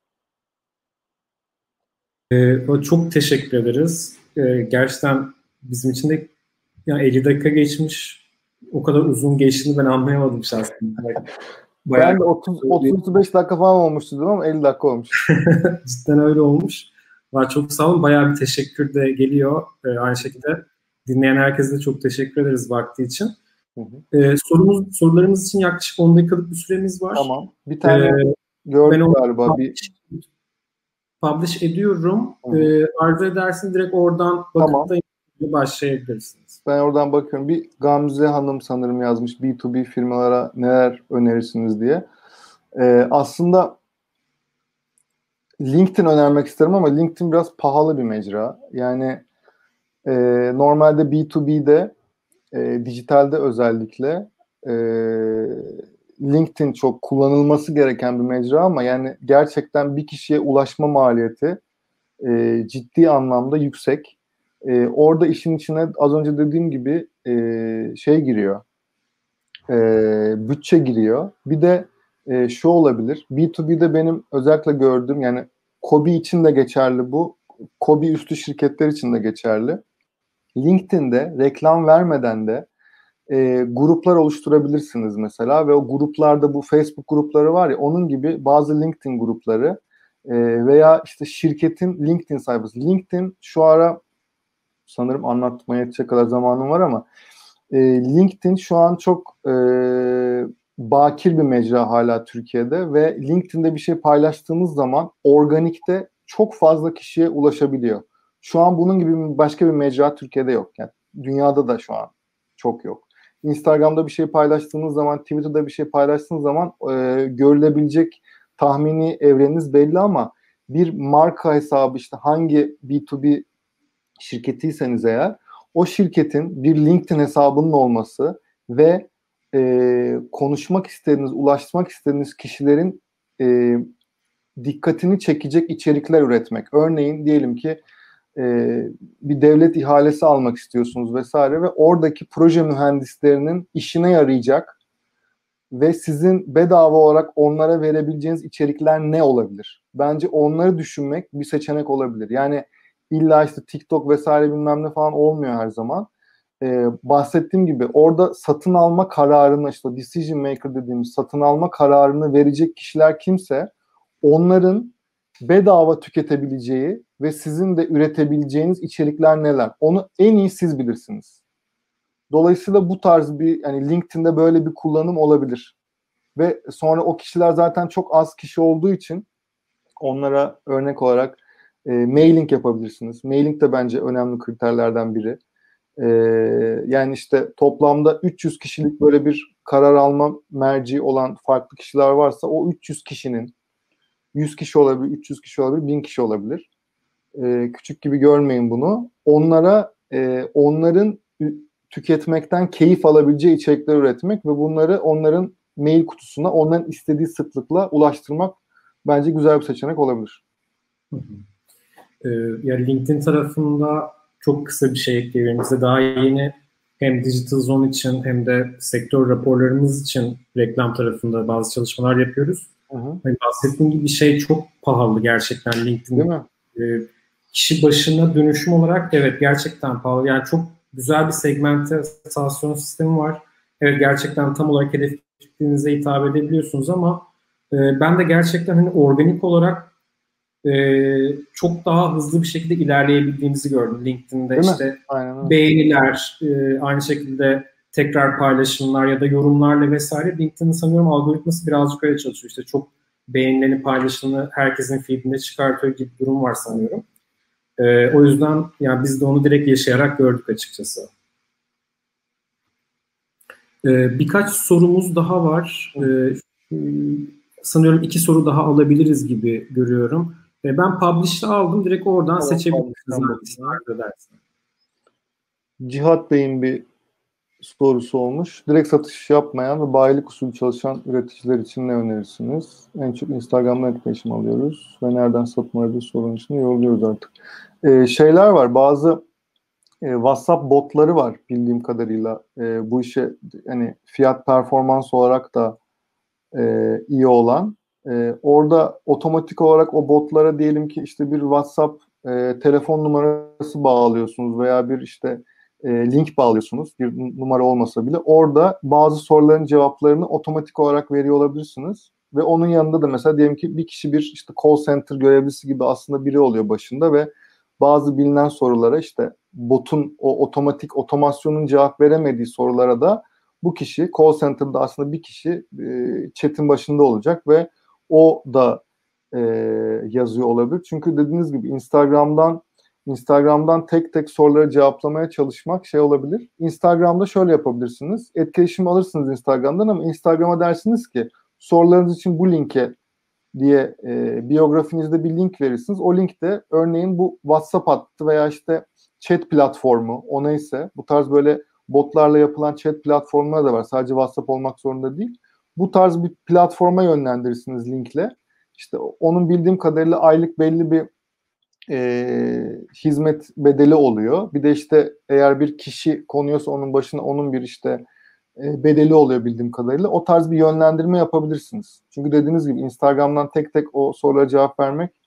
Speaker 1: Ee, çok teşekkür ederiz. Ee, gerçekten bizim için de yani elli dakika geçmiş. O kadar uzun geçtiğini ben anlayamadım şahsen.
Speaker 2: Bayağı ben de otuz otuz beş dakika falan olmuştu ama elli dakika olmuş.
Speaker 1: Cidden öyle olmuş. Var, çok sağ olun. Bayağı bir teşekkür de geliyor. Ee, aynı şekilde dinleyen herkese de çok teşekkür ederiz vakti için. Hı hı. Ee, sorumuz, sorularımız için yaklaşık on dakikalık bir süremiz var.
Speaker 2: Tamam. Bir tane ee, gördüm galiba.
Speaker 1: Publish, bir... publish ediyorum. Ee, arzu edersin direkt oradan bakıp tamam. da başlayabilirsiniz.
Speaker 2: Ben oradan bakıyorum. Bir Gamze Hanım sanırım yazmış B iki B firmalara neler önerirsiniz diye. Ee, aslında LinkedIn önermek isterim ama LinkedIn biraz pahalı bir mecra. Yani e, normalde B iki B'de e, dijitalde özellikle e, LinkedIn çok kullanılması gereken bir mecra ama yani gerçekten bir kişiye ulaşma maliyeti e, ciddi anlamda yüksek. E, orada işin içine az önce dediğim gibi e, şey giriyor. E, bütçe giriyor. Bir de e, şu olabilir. B iki B'de benim özellikle gördüğüm yani Kobi için de geçerli bu. KOBİ üstü şirketler için de geçerli. LinkedIn'de reklam vermeden de e, gruplar oluşturabilirsiniz mesela ve o gruplarda bu Facebook grupları var ya onun gibi bazı LinkedIn grupları e, veya işte şirketin LinkedIn sayfası. LinkedIn şu ara sanırım anlatmaya yetecek kadar zamanım var ama e, LinkedIn şu an çok e, bakir bir mecra hala Türkiye'de ve LinkedIn'de bir şey paylaştığınız zaman organikte çok fazla kişiye ulaşabiliyor. Şu an bunun gibi başka bir mecra Türkiye'de yok. Yani dünyada da şu an çok yok. Instagram'da bir şey paylaştığınız zaman, Twitter'da bir şey paylaştığınız zaman e, görülebilecek tahmini evreniniz belli ama bir marka hesabı işte hangi B iki B şirketiyseniz eğer o şirketin bir LinkedIn hesabının olması ve e, konuşmak istediğiniz, ulaşmak istediğiniz kişilerin e, dikkatini çekecek içerikler üretmek. Örneğin diyelim ki e, bir devlet ihalesi almak istiyorsunuz vesaire ve oradaki proje mühendislerinin işine yarayacak ve sizin bedava olarak onlara verebileceğiniz içerikler ne olabilir? Bence onları düşünmek bir seçenek olabilir. Yani illa işte TikTok vesaire bilmem ne falan olmuyor her zaman. Ee, bahsettiğim gibi orada satın alma kararını işte decision maker dediğimiz satın alma kararını verecek kişiler kimse onların bedava tüketebileceği ve sizin de üretebileceğiniz içerikler neler? Onu en iyi siz bilirsiniz. Dolayısıyla bu tarz bir yani LinkedIn'de böyle bir kullanım olabilir. Ve sonra o kişiler zaten çok az kişi olduğu için onlara örnek olarak e, mailing yapabilirsiniz. Mailing de bence önemli kriterlerden biri. E, yani işte toplamda üç yüz kişilik böyle bir karar alma merci olan farklı kişiler varsa o üç yüz kişinin yüz kişi olabilir, üç yüz kişi olabilir, bin kişi olabilir. E, küçük gibi görmeyin bunu. Onlara e, onların tüketmekten keyif alabileceği içerikler üretmek ve bunları onların mail kutusuna onların istediği sıklıkla ulaştırmak bence güzel bir seçenek olabilir.
Speaker 1: Hı hı. Ee, yani LinkedIn tarafında çok kısa bir şey ekleyebilirim. Bize daha yeni hem Digital Zone için hem de sektör raporlarımız için reklam tarafında bazı çalışmalar yapıyoruz.
Speaker 2: Hı hı.
Speaker 1: Yani bahsettiğim gibi bir şey çok pahalı gerçekten LinkedIn.
Speaker 2: Değil mi?
Speaker 1: E, kişi başına dönüşüm olarak evet gerçekten pahalı. Yani çok güzel bir segmentasyon sistemi var. Evet gerçekten tam olarak hedef kitlenize hitap edebiliyorsunuz ama e, ben de gerçekten hani organik olarak e, çok daha hızlı bir şekilde ilerleyebildiğimizi gördüm. LinkedIn'de
Speaker 2: Değil mi?
Speaker 1: işte
Speaker 2: Aynen öyle.
Speaker 1: beğeniler, e, aynı şekilde tekrar paylaşımlar ya da yorumlarla vesaire. LinkedIn'in sanıyorum algoritması birazcık öyle çalışıyor. İşte çok beğenilerini, paylaşımını herkesin feedinde çıkartıyor gibi bir durum var sanıyorum. E, o yüzden yani biz de onu direkt yaşayarak gördük açıkçası. E, birkaç sorumuz daha var. E, sanıyorum iki soru daha alabiliriz gibi görüyorum. E, ben Publish'ı aldım. Direkt oradan
Speaker 2: Tamam,
Speaker 1: seçebilirsiniz.
Speaker 2: Publish'tan
Speaker 1: Hangisini edersin?
Speaker 2: Cihat Bey'in bir sorusu olmuş. Direkt satış yapmayan ve bayilik usulü çalışan üreticiler için ne önerirsiniz? En çok Instagram'dan etkileşim alıyoruz ve nereden satın alabilir sorun için yolluyoruz artık. Ee, şeyler var. Bazı e, WhatsApp botları var bildiğim kadarıyla. E, bu işe hani fiyat performans olarak da e, iyi olan. E, orada otomatik olarak o botlara diyelim ki işte bir WhatsApp e, telefon numarası bağlıyorsunuz veya bir işte e, link bağlıyorsunuz. Bir numara olmasa bile orada bazı soruların cevaplarını otomatik olarak veriyor olabilirsiniz. Ve onun yanında da mesela diyelim ki bir kişi bir işte call center görevlisi gibi aslında biri oluyor başında ve bazı bilinen sorulara işte botun o otomatik otomasyonun cevap veremediği sorulara da bu kişi call center'da aslında bir kişi e, chat'in başında olacak ve o da e, yazıyor olabilir. Çünkü dediğiniz gibi Instagram'dan Instagram'dan tek tek soruları cevaplamaya çalışmak şey olabilir. Instagram'da şöyle yapabilirsiniz. Etkileşim alırsınız Instagram'dan ama Instagram'a dersiniz ki sorularınız için bu linke diye e, biyografinizde bir link verirsiniz. O linkte örneğin bu WhatsApp hattı veya işte chat platformu o neyse bu tarz böyle botlarla yapılan chat platformları da var. Sadece WhatsApp olmak zorunda değil. Bu tarz bir platforma yönlendirirsiniz linkle. İşte onun bildiğim kadarıyla aylık belli bir e, hizmet bedeli oluyor. Bir de işte eğer bir kişi konuyorsa onun başına onun bir işte e, bedeli oluyor bildiğim kadarıyla. O tarz bir yönlendirme yapabilirsiniz. Çünkü dediğiniz gibi Instagram'dan tek tek o sorulara cevap vermek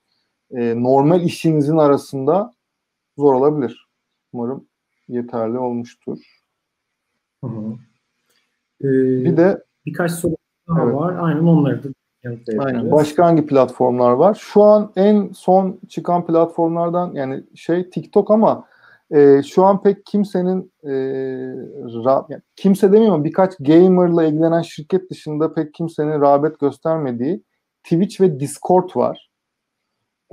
Speaker 2: e, normal işinizin arasında zor olabilir. Umarım yeterli olmuştur.
Speaker 1: Hı hı. Ee,
Speaker 2: bir de
Speaker 1: birkaç soru daha
Speaker 2: evet.
Speaker 1: var. Aynen onları da yanıtlayabiliriz.
Speaker 2: Aynen. Başka hangi platformlar var? Şu an en son çıkan platformlardan yani şey TikTok ama e, şu an pek kimsenin e, ra, yani kimse demiyorum ama birkaç gamerla ilgilenen şirket dışında pek kimsenin rağbet göstermediği Twitch ve Discord var. E,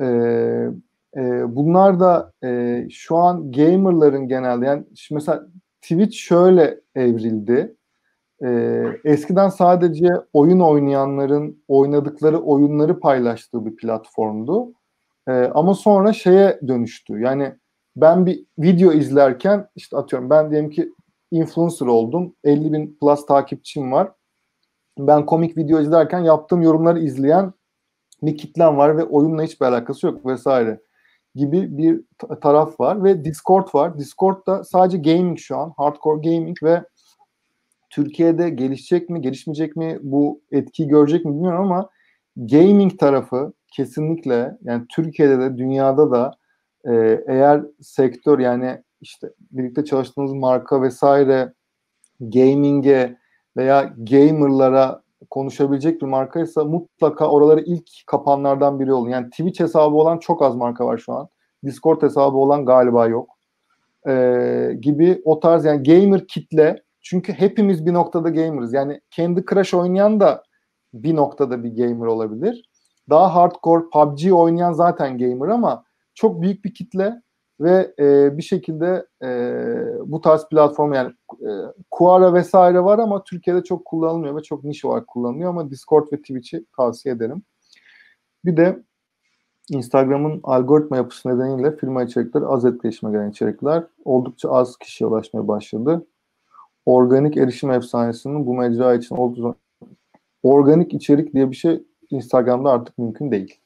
Speaker 2: e, bunlar da e, şu an gamerların genelde yani mesela Twitch şöyle evrildi. Ee, eskiden sadece oyun oynayanların oynadıkları oyunları paylaştığı bir platformdu. Ee, ama sonra şeye dönüştü. Yani ben bir video izlerken işte atıyorum ben diyelim ki influencer oldum. elli bin plus takipçim var. Ben komik video izlerken yaptığım yorumları izleyen bir kitlem var ve oyunla hiçbir alakası yok vesaire gibi bir ta- taraf var ve Discord var. Discord da sadece gaming şu an. Hardcore gaming ve Türkiye'de gelişecek mi, gelişmeyecek mi, bu etkiyi görecek mi bilmiyorum ama gaming tarafı kesinlikle yani Türkiye'de de dünyada da e, eğer sektör yani işte birlikte çalıştığınız marka vesaire gaming'e veya gamerlara konuşabilecek bir markaysa mutlaka oraları ilk kapanlardan biri olun. Yani Twitch hesabı olan çok az marka var şu an. Discord hesabı olan galiba yok. Ee, gibi o tarz yani gamer kitle çünkü hepimiz bir noktada gamerız. Yani Candy Crush oynayan da bir noktada bir gamer olabilir. Daha hardcore P U B G oynayan zaten gamer ama çok büyük bir kitle ve e, bir şekilde e, bu tarz platform yani e, Quora vesaire var ama Türkiye'de çok kullanılmıyor ve çok niş olarak kullanılıyor ama Discord ve Twitch'i tavsiye ederim. Bir de Instagram'ın algoritma yapısı nedeniyle firma içerikleri az etkileşime gelen içerikler oldukça az kişiye ulaşmaya başladı. Organik erişim efsanesinin bu mecra için oldukça organik içerik diye bir şey Instagram'da artık mümkün değil.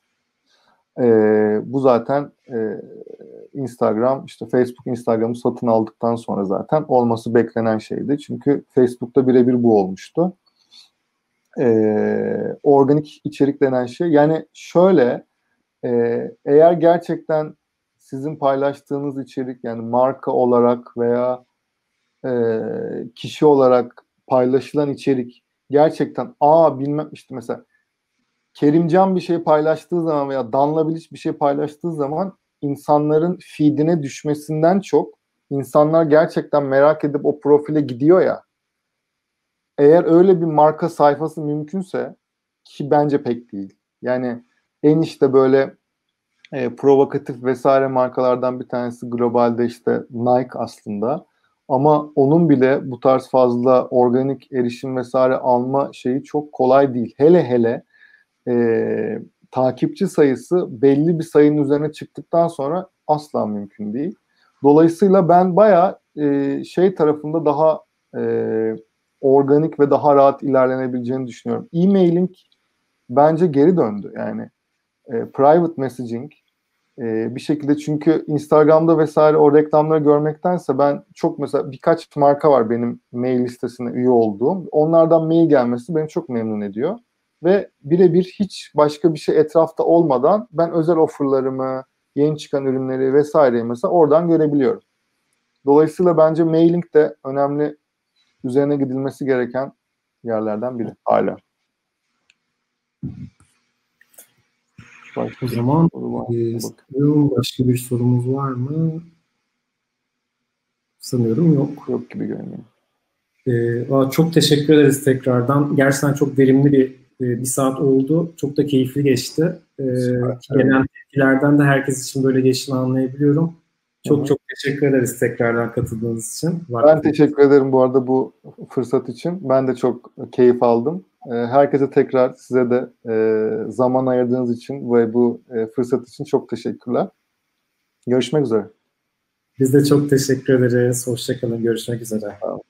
Speaker 2: Ee, bu zaten e, Instagram, işte Facebook Instagram'ı satın aldıktan sonra zaten olması beklenen şeydi. Çünkü Facebook'ta birebir bu olmuştu. Ee, organik içerik denen şey yani şöyle Ee, eğer gerçekten sizin paylaştığınız içerik yani marka olarak veya e, kişi olarak paylaşılan içerik gerçekten aa bilmem işte mesela Kerimcan bir şey paylaştığı zaman veya Danla Bilic bir şey paylaştığı zaman insanların feedine düşmesinden çok insanlar gerçekten merak edip o profile gidiyor ya eğer öyle bir marka sayfası mümkünse ki bence pek değil. Yani en işte böyle e, provokatif vesaire markalardan bir tanesi globalde işte Nike aslında. Ama onun bile bu tarz fazla organik erişim vesaire alma şeyi çok kolay değil. Hele hele e, takipçi sayısı belli bir sayının üzerine çıktıktan sonra asla mümkün değil. Dolayısıyla ben bayağı e, şey tarafında daha e, organik ve daha rahat ilerlenebileceğini düşünüyorum. E-mailing bence geri döndü. Yani e, private messaging Ee, bir şekilde çünkü Instagram'da vesaire o reklamları görmektense ben çok mesela birkaç marka var benim mail listesine üye olduğum. Onlardan mail gelmesi beni çok memnun ediyor. Ve birebir hiç başka bir şey etrafta olmadan ben özel offerlarımı, yeni çıkan ürünleri vesaireyi mesela oradan görebiliyorum. Dolayısıyla bence mailing de önemli üzerine gidilmesi gereken yerlerden biri hala.
Speaker 1: Başka o zaman e, başka bir sorumuz var mı? Sanıyorum yok.
Speaker 2: Yok gibi görünüyor.
Speaker 1: Ee, çok teşekkür ederiz tekrardan. Gerçekten çok verimli bir bir saat oldu. Çok da keyifli geçti. Ee, gelen tepkilerden de herkes için böyle geçtiğini anlayabiliyorum. Çok Hı-hı. çok teşekkür ederiz tekrardan katıldığınız için.
Speaker 2: Ben teşekkür ederim bu arada bu fırsat için. Ben de çok keyif aldım. Herkese tekrar size de zaman ayırdığınız için ve bu fırsat için çok teşekkürler. Görüşmek üzere.
Speaker 1: Biz de çok teşekkür ederiz. Hoşça kalın. Görüşmek üzere.
Speaker 2: Tamam.